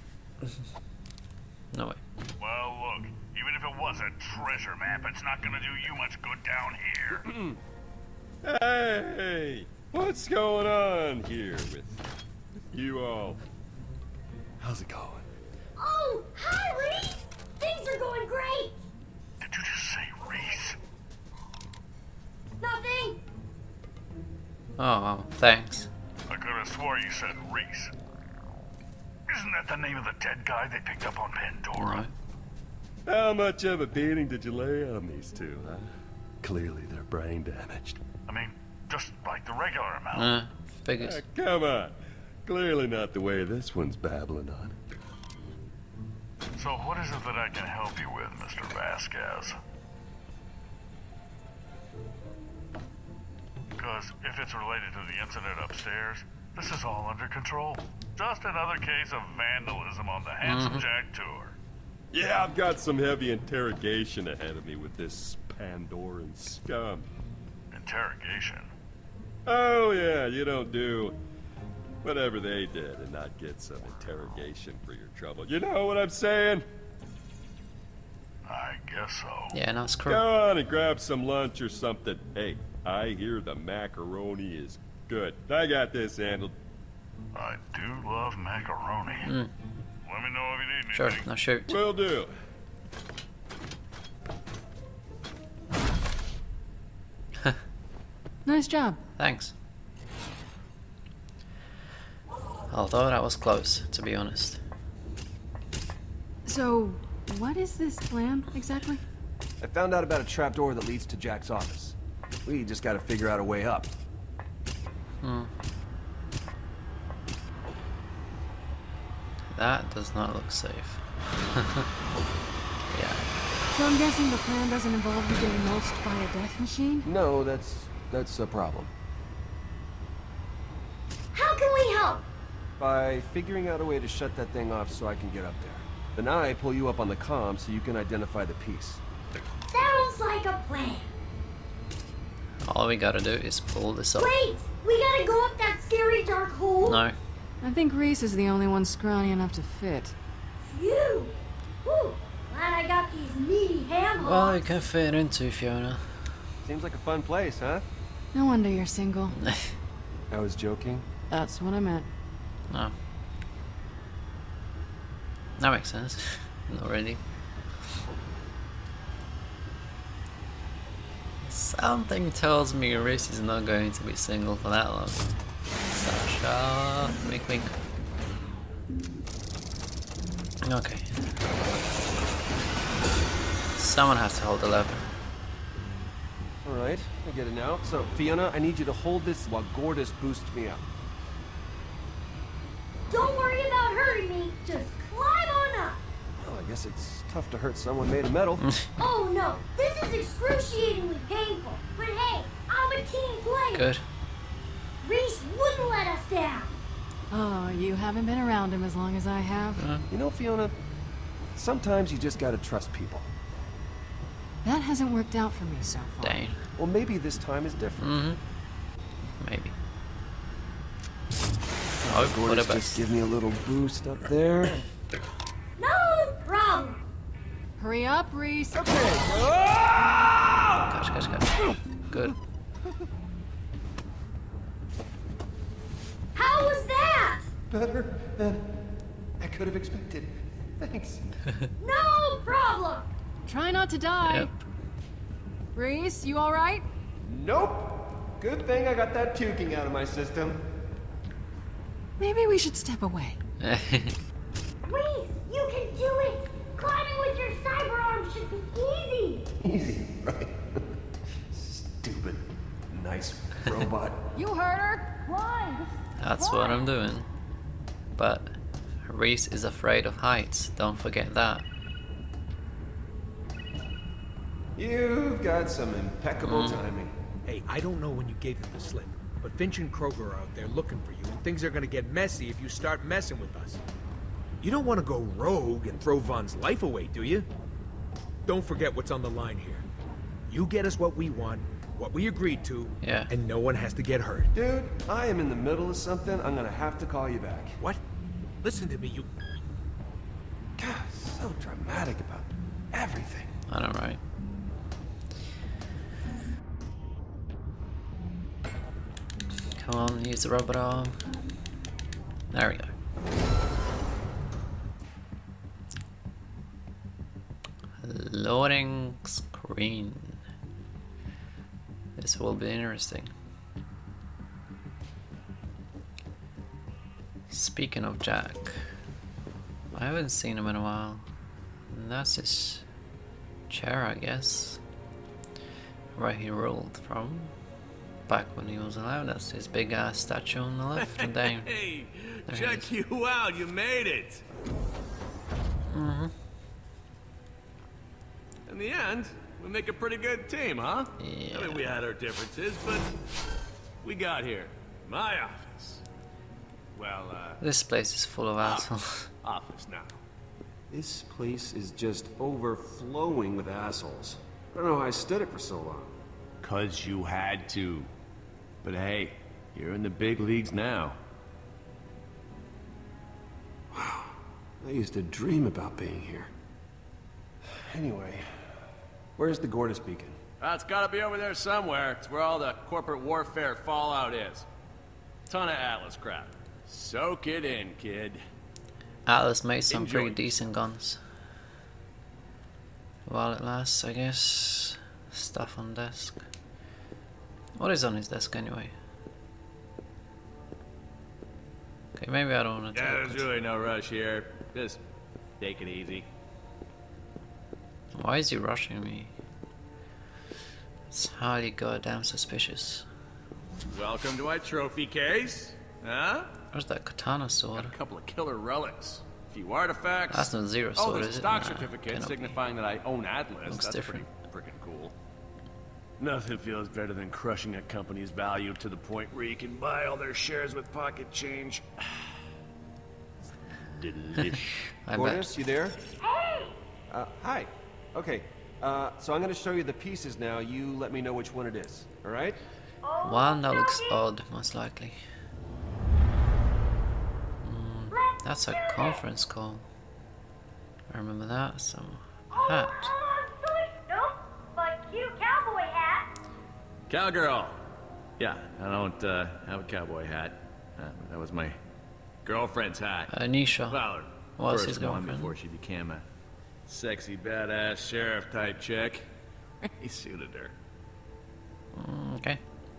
Speaker 1: No way.
Speaker 17: Well, look, even if it was a treasure map, it's not gonna do you much good down here.
Speaker 10: Hey, what's going on here with you all? How's it going?
Speaker 7: Oh, hi, Reese! Things are going great!
Speaker 17: Did you just say Reese?
Speaker 7: Nothing!
Speaker 1: Oh, thanks.
Speaker 17: I could have swore you said Reese. Isn't that the name of the dead guy they picked up on Pandora?
Speaker 10: How much of a beating did you lay on these two, huh? Clearly they're brain damaged.
Speaker 17: I mean, just like the regular amount.
Speaker 1: Figures.
Speaker 10: Come on. Clearly not the way this one's babbling on.
Speaker 17: So what is it that I can help you with, Mr. Vasquez? Because if it's related to the incident upstairs, this is all under control. Just another case of vandalism on the Handsome Jack tour.
Speaker 10: Yeah, I've got some heavy interrogation ahead of me with this Pandoran scum.
Speaker 17: Interrogation?
Speaker 10: Oh yeah, you don't do whatever they did and not get some interrogation for your trouble. You know what I'm saying?
Speaker 17: I guess so.
Speaker 1: Yeah, no, screw.
Speaker 10: Go on and grab some lunch or something. Hey, I hear the macaroni is good. I got this handled.
Speaker 17: I do love macaroni. Let me know if you need anything.
Speaker 1: Sure, now shoot.
Speaker 10: Will do.
Speaker 6: Nice job.
Speaker 1: Thanks. Although that was close, to be honest.
Speaker 6: So, what is this plan exactly?
Speaker 4: I found out about a trapdoor that leads to Jack's office. We just gotta figure out a way up.
Speaker 1: That does not look safe. Yeah.
Speaker 6: So I'm guessing the plan doesn't involve you getting mulched by a death machine?
Speaker 4: No, that's a problem.
Speaker 7: How can we help?
Speaker 4: By figuring out a way to shut that thing off so I can get up there. Then I pull you up on the comm so you can identify the piece.
Speaker 7: Sounds like a plan.
Speaker 1: All we gotta do is pull this off.
Speaker 7: Wait! We gotta go up that scary dark hole?
Speaker 1: No.
Speaker 6: I think Reese is the only one scrawny enough to fit.
Speaker 7: Phew! Whew! Glad I got these meaty ham hocks.
Speaker 1: Well, you can fit into Fiona.
Speaker 4: Seems like a fun place, huh?
Speaker 6: No wonder you're single.
Speaker 4: I was joking.
Speaker 6: That's what I meant.
Speaker 1: No. That makes sense. Not really. Something tells me Reese is not going to be single for that long. Sasha, wink wink. Okay. Someone has to hold the lever.
Speaker 4: Alright, I get it now. So, Fiona, I need you to hold this while Gordis boosts me up.
Speaker 7: Don't worry about hurting me. Just climb on up.
Speaker 4: Well, I guess it's tough to hurt someone made of metal.
Speaker 7: Oh no, this is excruciatingly painful. But hey, I'm a team player.
Speaker 1: Good.
Speaker 7: Reese wouldn't let us down.
Speaker 6: Oh, you haven't been around him as long as I have.
Speaker 4: You know, Fiona, sometimes you just gotta trust people.
Speaker 6: That hasn't worked out for me so far.
Speaker 1: Dang.
Speaker 4: Well, maybe this time is different.
Speaker 1: Maybe.
Speaker 4: Oh, Gordis, just give me a little boost up there.
Speaker 7: No problem.
Speaker 6: Hurry up, Reese.
Speaker 4: Okay.
Speaker 1: Gosh. Good.
Speaker 7: How was that?
Speaker 4: Better than I could have expected. Thanks.
Speaker 7: No problem.
Speaker 6: Try not to die.
Speaker 1: Yep.
Speaker 6: Reese, you alright?
Speaker 4: Nope. Good thing I got that puking out of my system.
Speaker 6: Maybe we should step away.
Speaker 7: Reese, you can do it. Climbing with your cyber arm should be easy.
Speaker 4: Easy, right? Stupid, nice robot.
Speaker 6: You heard her. Climb.
Speaker 1: That's what I'm doing. But Reese is afraid of heights. Don't forget that.
Speaker 4: You've got some impeccable timing.
Speaker 9: Hey, I don't know when you gave them the slip, but Finch and Kroger are out there looking for you, and things are gonna get messy if you start messing with us. You don't want to go rogue and throw Von's life away, do you? Don't forget what's on the line here. You get us what we want, what we agreed to, and no one has to get hurt.
Speaker 4: Dude, I am in the middle of something. I'm gonna have to call you back.
Speaker 9: What? Listen to me, you...
Speaker 4: God, so dramatic about everything.
Speaker 1: I know, right? Come on, use the robot arm. There we go. Loading screen. This will be interesting. Speaking of Jack, I haven't seen him in a while. And that's his chair, I guess. Where he rolled from. Back when he was alive. That's his big ass statue on the left. And then
Speaker 10: Hey, check you out. You made it. In the end, we make a pretty good team, huh?
Speaker 1: Yeah.
Speaker 10: I mean, we had our differences, but we got here. My office. Well,
Speaker 1: this place is full of assholes.
Speaker 10: office now.
Speaker 4: This place is just overflowing with assholes. I don't know how I stood it for so long.
Speaker 10: 'Cause you had to. But hey, you're in the big leagues now.
Speaker 4: Wow, I used to dream about being here. Anyway, where's the Gordis beacon?
Speaker 10: It's gotta be over there somewhere. It's where all the corporate warfare fallout is. Ton of Atlas crap. Soak it in, kid.
Speaker 1: Atlas made some pretty decent guns. While it lasts, I guess. Stuff on desk. What is on his desk anyway? Okay, maybe I don't want to
Speaker 10: Yeah,
Speaker 1: talk.
Speaker 10: there's really no rush here. Just take it easy.
Speaker 1: Why is he rushing me? It's highly goddamn suspicious.
Speaker 10: Welcome to my trophy case. Huh?
Speaker 1: Where's that katana sword?
Speaker 10: Got a couple of killer relics. few artifacts.
Speaker 1: That's not Zero Sword,
Speaker 10: there's
Speaker 1: is
Speaker 10: a
Speaker 1: it?
Speaker 10: stock
Speaker 1: Nah,
Speaker 10: certificate
Speaker 1: cannot be.
Speaker 10: signifying that I own Atlas.
Speaker 1: Looks
Speaker 10: That's
Speaker 1: different.
Speaker 10: pretty freaking cool. Nothing feels better than crushing a company's value to the point where you can buy all their shares with pocket change. Delish.
Speaker 4: Gordis, you there?
Speaker 7: Hey!
Speaker 4: Hi. Okay. So I'm gonna show you the pieces now. You let me know which one it is. All right?
Speaker 1: One that looks odd, most likely. That's a conference call. I remember that. Some hat.
Speaker 7: Nope, but cute cowboy hat.
Speaker 10: Cowgirl. Yeah, I don't have a cowboy hat. That was my girlfriend's hat.
Speaker 1: Nisha.
Speaker 10: Well,
Speaker 1: Was
Speaker 10: first
Speaker 1: his
Speaker 10: one
Speaker 1: girlfriend.
Speaker 10: before she became a sexy, badass sheriff type chick. He suited her.
Speaker 1: Okay.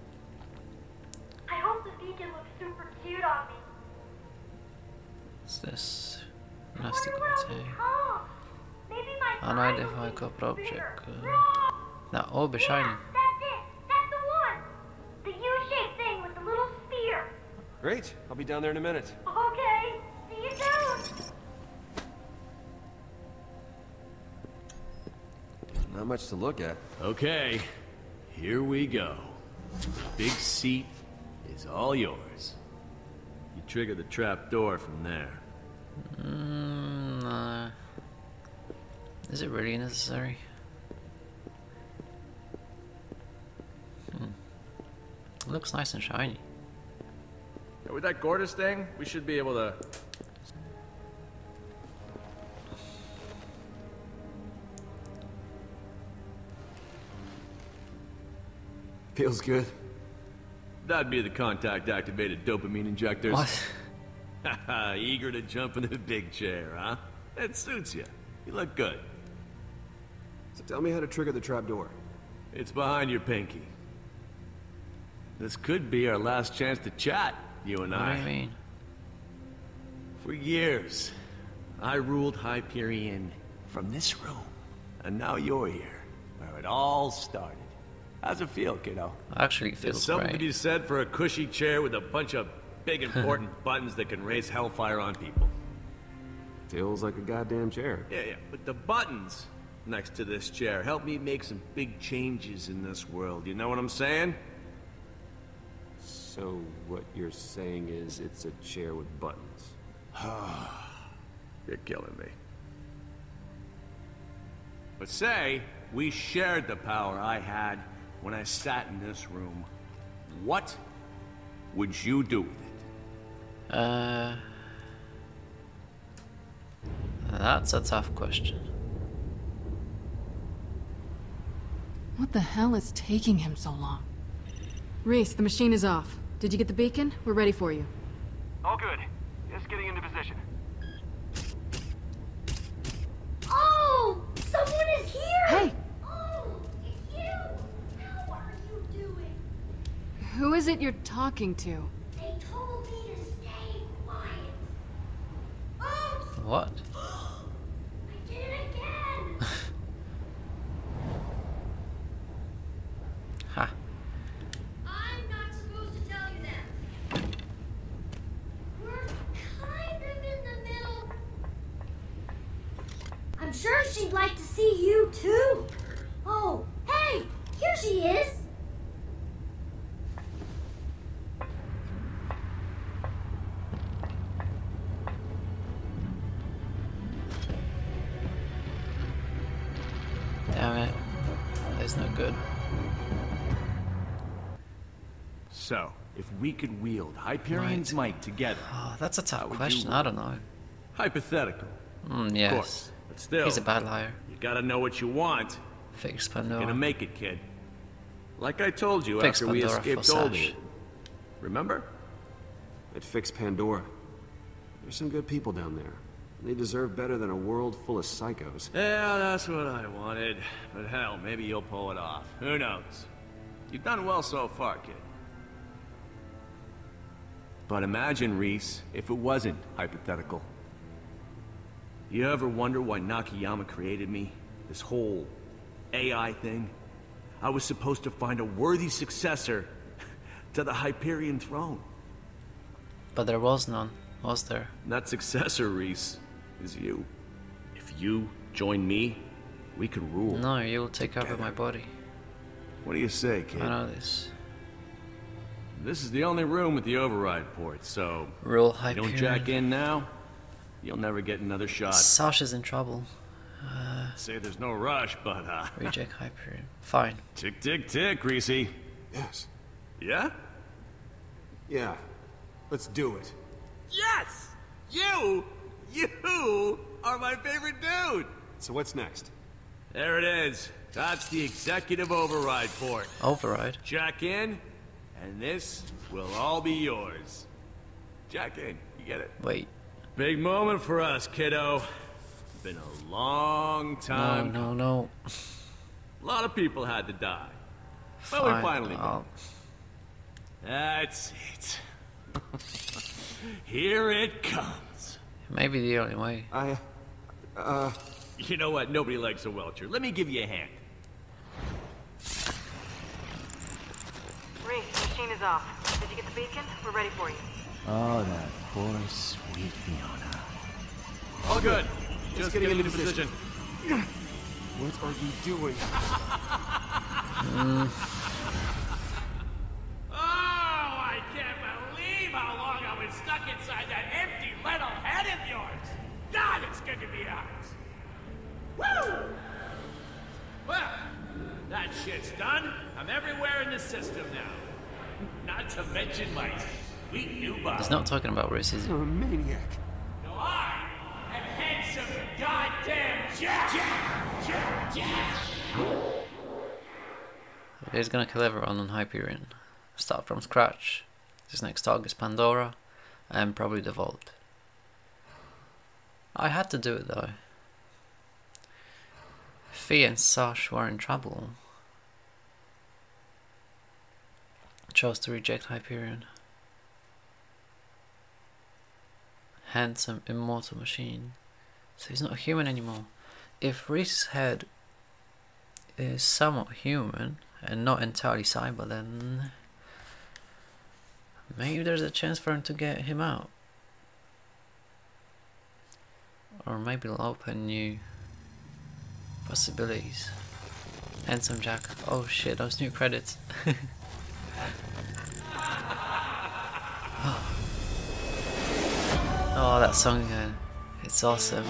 Speaker 7: I hope the beacon looks super cute on me.
Speaker 1: What's this? Nasty contain.
Speaker 7: Maybe my
Speaker 1: Unidentified copper object. That orb is shining.
Speaker 7: That's it. That's the one. The U-shaped thing with the little spear.
Speaker 4: Great. I'll be down there in a minute.
Speaker 7: Okay. See you soon.
Speaker 4: Not much to look at.
Speaker 10: Okay, here we go. The big seat is all yours. You trigger the trap door from there.
Speaker 1: No. Is it really necessary? It looks nice and shiny.
Speaker 10: Yeah, with that Gordis thing, we should be able to...
Speaker 4: Feels good.
Speaker 10: That'd be the contact-activated dopamine injectors.
Speaker 1: What?
Speaker 10: Haha, eager to jump in the big chair, huh? It suits you. You look good.
Speaker 4: So tell me how to trigger the trapdoor.
Speaker 10: It's behind your pinky. This could be our last chance to chat, you and
Speaker 1: What
Speaker 10: I.
Speaker 1: do you mean?
Speaker 10: For years, I ruled Hyperion from this room. And now you're here, where it all started. How's it feel, kiddo?
Speaker 1: Actually, it
Speaker 10: There's
Speaker 1: feels
Speaker 10: something
Speaker 1: great.
Speaker 10: to be said for a cushy chair with a bunch of big important buttons that can raise hellfire on people.
Speaker 4: Feels like a goddamn chair.
Speaker 10: Yeah, but the buttons next to this chair help me make some big changes in this world. You know what I'm saying?
Speaker 4: So what you're saying is it's a chair with buttons.
Speaker 10: You're killing me. But say we shared the power I had when I sat in this room. What would you do with it?
Speaker 1: That's a tough question.
Speaker 6: What the hell is taking him so long? Reese, the machine is off. Did you get the beacon? We're ready for you.
Speaker 21: All good. Just getting into position.
Speaker 7: Oh! Someone is here!
Speaker 6: Hey!
Speaker 7: Oh, it's you! How are you doing?
Speaker 6: Who is it you're talking to?
Speaker 7: They told me to stay quiet. Oh!
Speaker 1: What?
Speaker 7: I did it again!
Speaker 1: Ha.
Speaker 7: I'm not supposed to tell you that. We're kind of in the middle. I'm sure she'd like to see you too. Oh, hey, here she is.
Speaker 1: Damn it. That's no good.
Speaker 10: So, if we could wield Hyperion's might together...
Speaker 1: Oh, that's a tough
Speaker 10: how would
Speaker 1: question.
Speaker 10: you
Speaker 1: I don't know.
Speaker 10: Hypothetical.
Speaker 1: Yes.
Speaker 10: Of course. But still...
Speaker 1: He's a bad liar.
Speaker 10: You gotta know what you want.
Speaker 1: Fix
Speaker 10: You're
Speaker 1: Pandora.
Speaker 10: gonna make it, kid. Like I told you
Speaker 1: Fix
Speaker 10: after we
Speaker 1: Pandora for
Speaker 10: escaped
Speaker 1: Sash.
Speaker 10: Oldie. Remember?
Speaker 4: It fixed Pandora. There's some good people down there. They deserve better than a world full of psychos.
Speaker 10: Yeah, that's what I wanted. But hell, maybe you'll pull it off. Who knows? You've done well so far, kid. But imagine, Reese, if it wasn't hypothetical. You ever wonder why Nakayama created me? This whole AI thing? I was supposed to find a worthy successor to the Hyperion throne.
Speaker 1: But there was none, was there?
Speaker 10: And that successor, Reese, is you. If you join me, we could rule.
Speaker 1: No, you'll take over my body.
Speaker 10: What do you say, kid?
Speaker 1: I know this.
Speaker 10: This is the only room with the override port, so
Speaker 1: Real
Speaker 10: if you don't jack in now, you'll never get another shot.
Speaker 1: Sasha's in trouble.
Speaker 10: Say there's no rush, but
Speaker 1: Reject Hyperion. Fine.
Speaker 10: Tick, tick, tick, Greasy.
Speaker 4: Yes.
Speaker 10: Yeah?
Speaker 4: Yeah. Let's do it.
Speaker 10: Yes! You are my favorite dude!
Speaker 4: So what's next?
Speaker 10: There it is. That's the executive override port.
Speaker 1: Override?
Speaker 10: Jack in, and this will all be yours. Jack in, you get it?
Speaker 1: Wait.
Speaker 10: Big moment for us, kiddo. Been a long time.
Speaker 1: No.
Speaker 10: A lot of people had to die.
Speaker 1: Fine.
Speaker 10: But we finally did. That's it. Here it comes.
Speaker 1: Maybe the only way.
Speaker 10: You know what? Nobody likes a welcher. Let me give you a hand.
Speaker 2: Reese, machine is off. Did you get the beacon? We're ready for you.
Speaker 8: Oh, that poor, sweet Fiona.
Speaker 10: All good. Just getting into position.
Speaker 4: What are you doing?
Speaker 10: Oh, I can't believe how long I was stuck inside that empty little head of yours. God, it's good to be ours. Woo! Well, that shit's done. I'm everywhere in the system now. Not to mention my sweet new body.
Speaker 1: He's not talking about Reese, is he?
Speaker 4: You're a maniac.
Speaker 10: No, I am handsome goddamn Jack! Jack!
Speaker 1: He's gonna kill everyone on Hyperion. Start from scratch. His next target is Pandora, and probably the Vault. I had to do it though. Fee and Sash were in trouble. Chose to reject Hyperion. Handsome, immortal machine. So he's not a human anymore. If Reese's head is somewhat human and not entirely cyber, then maybe there's a chance for him to get him out. Or maybe it'll open new possibilities. Handsome Jack. Oh shit, those new credits. Oh, that song again. It's awesome.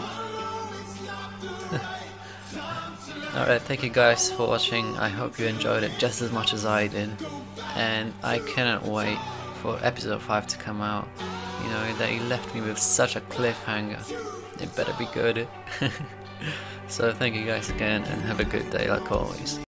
Speaker 1: Alright, thank you guys for watching. I hope you enjoyed it just as much as I did. And I cannot wait for episode 5 to come out. You know, they left me with such a cliffhanger. It better be good. So thank you guys again and have a good day like always.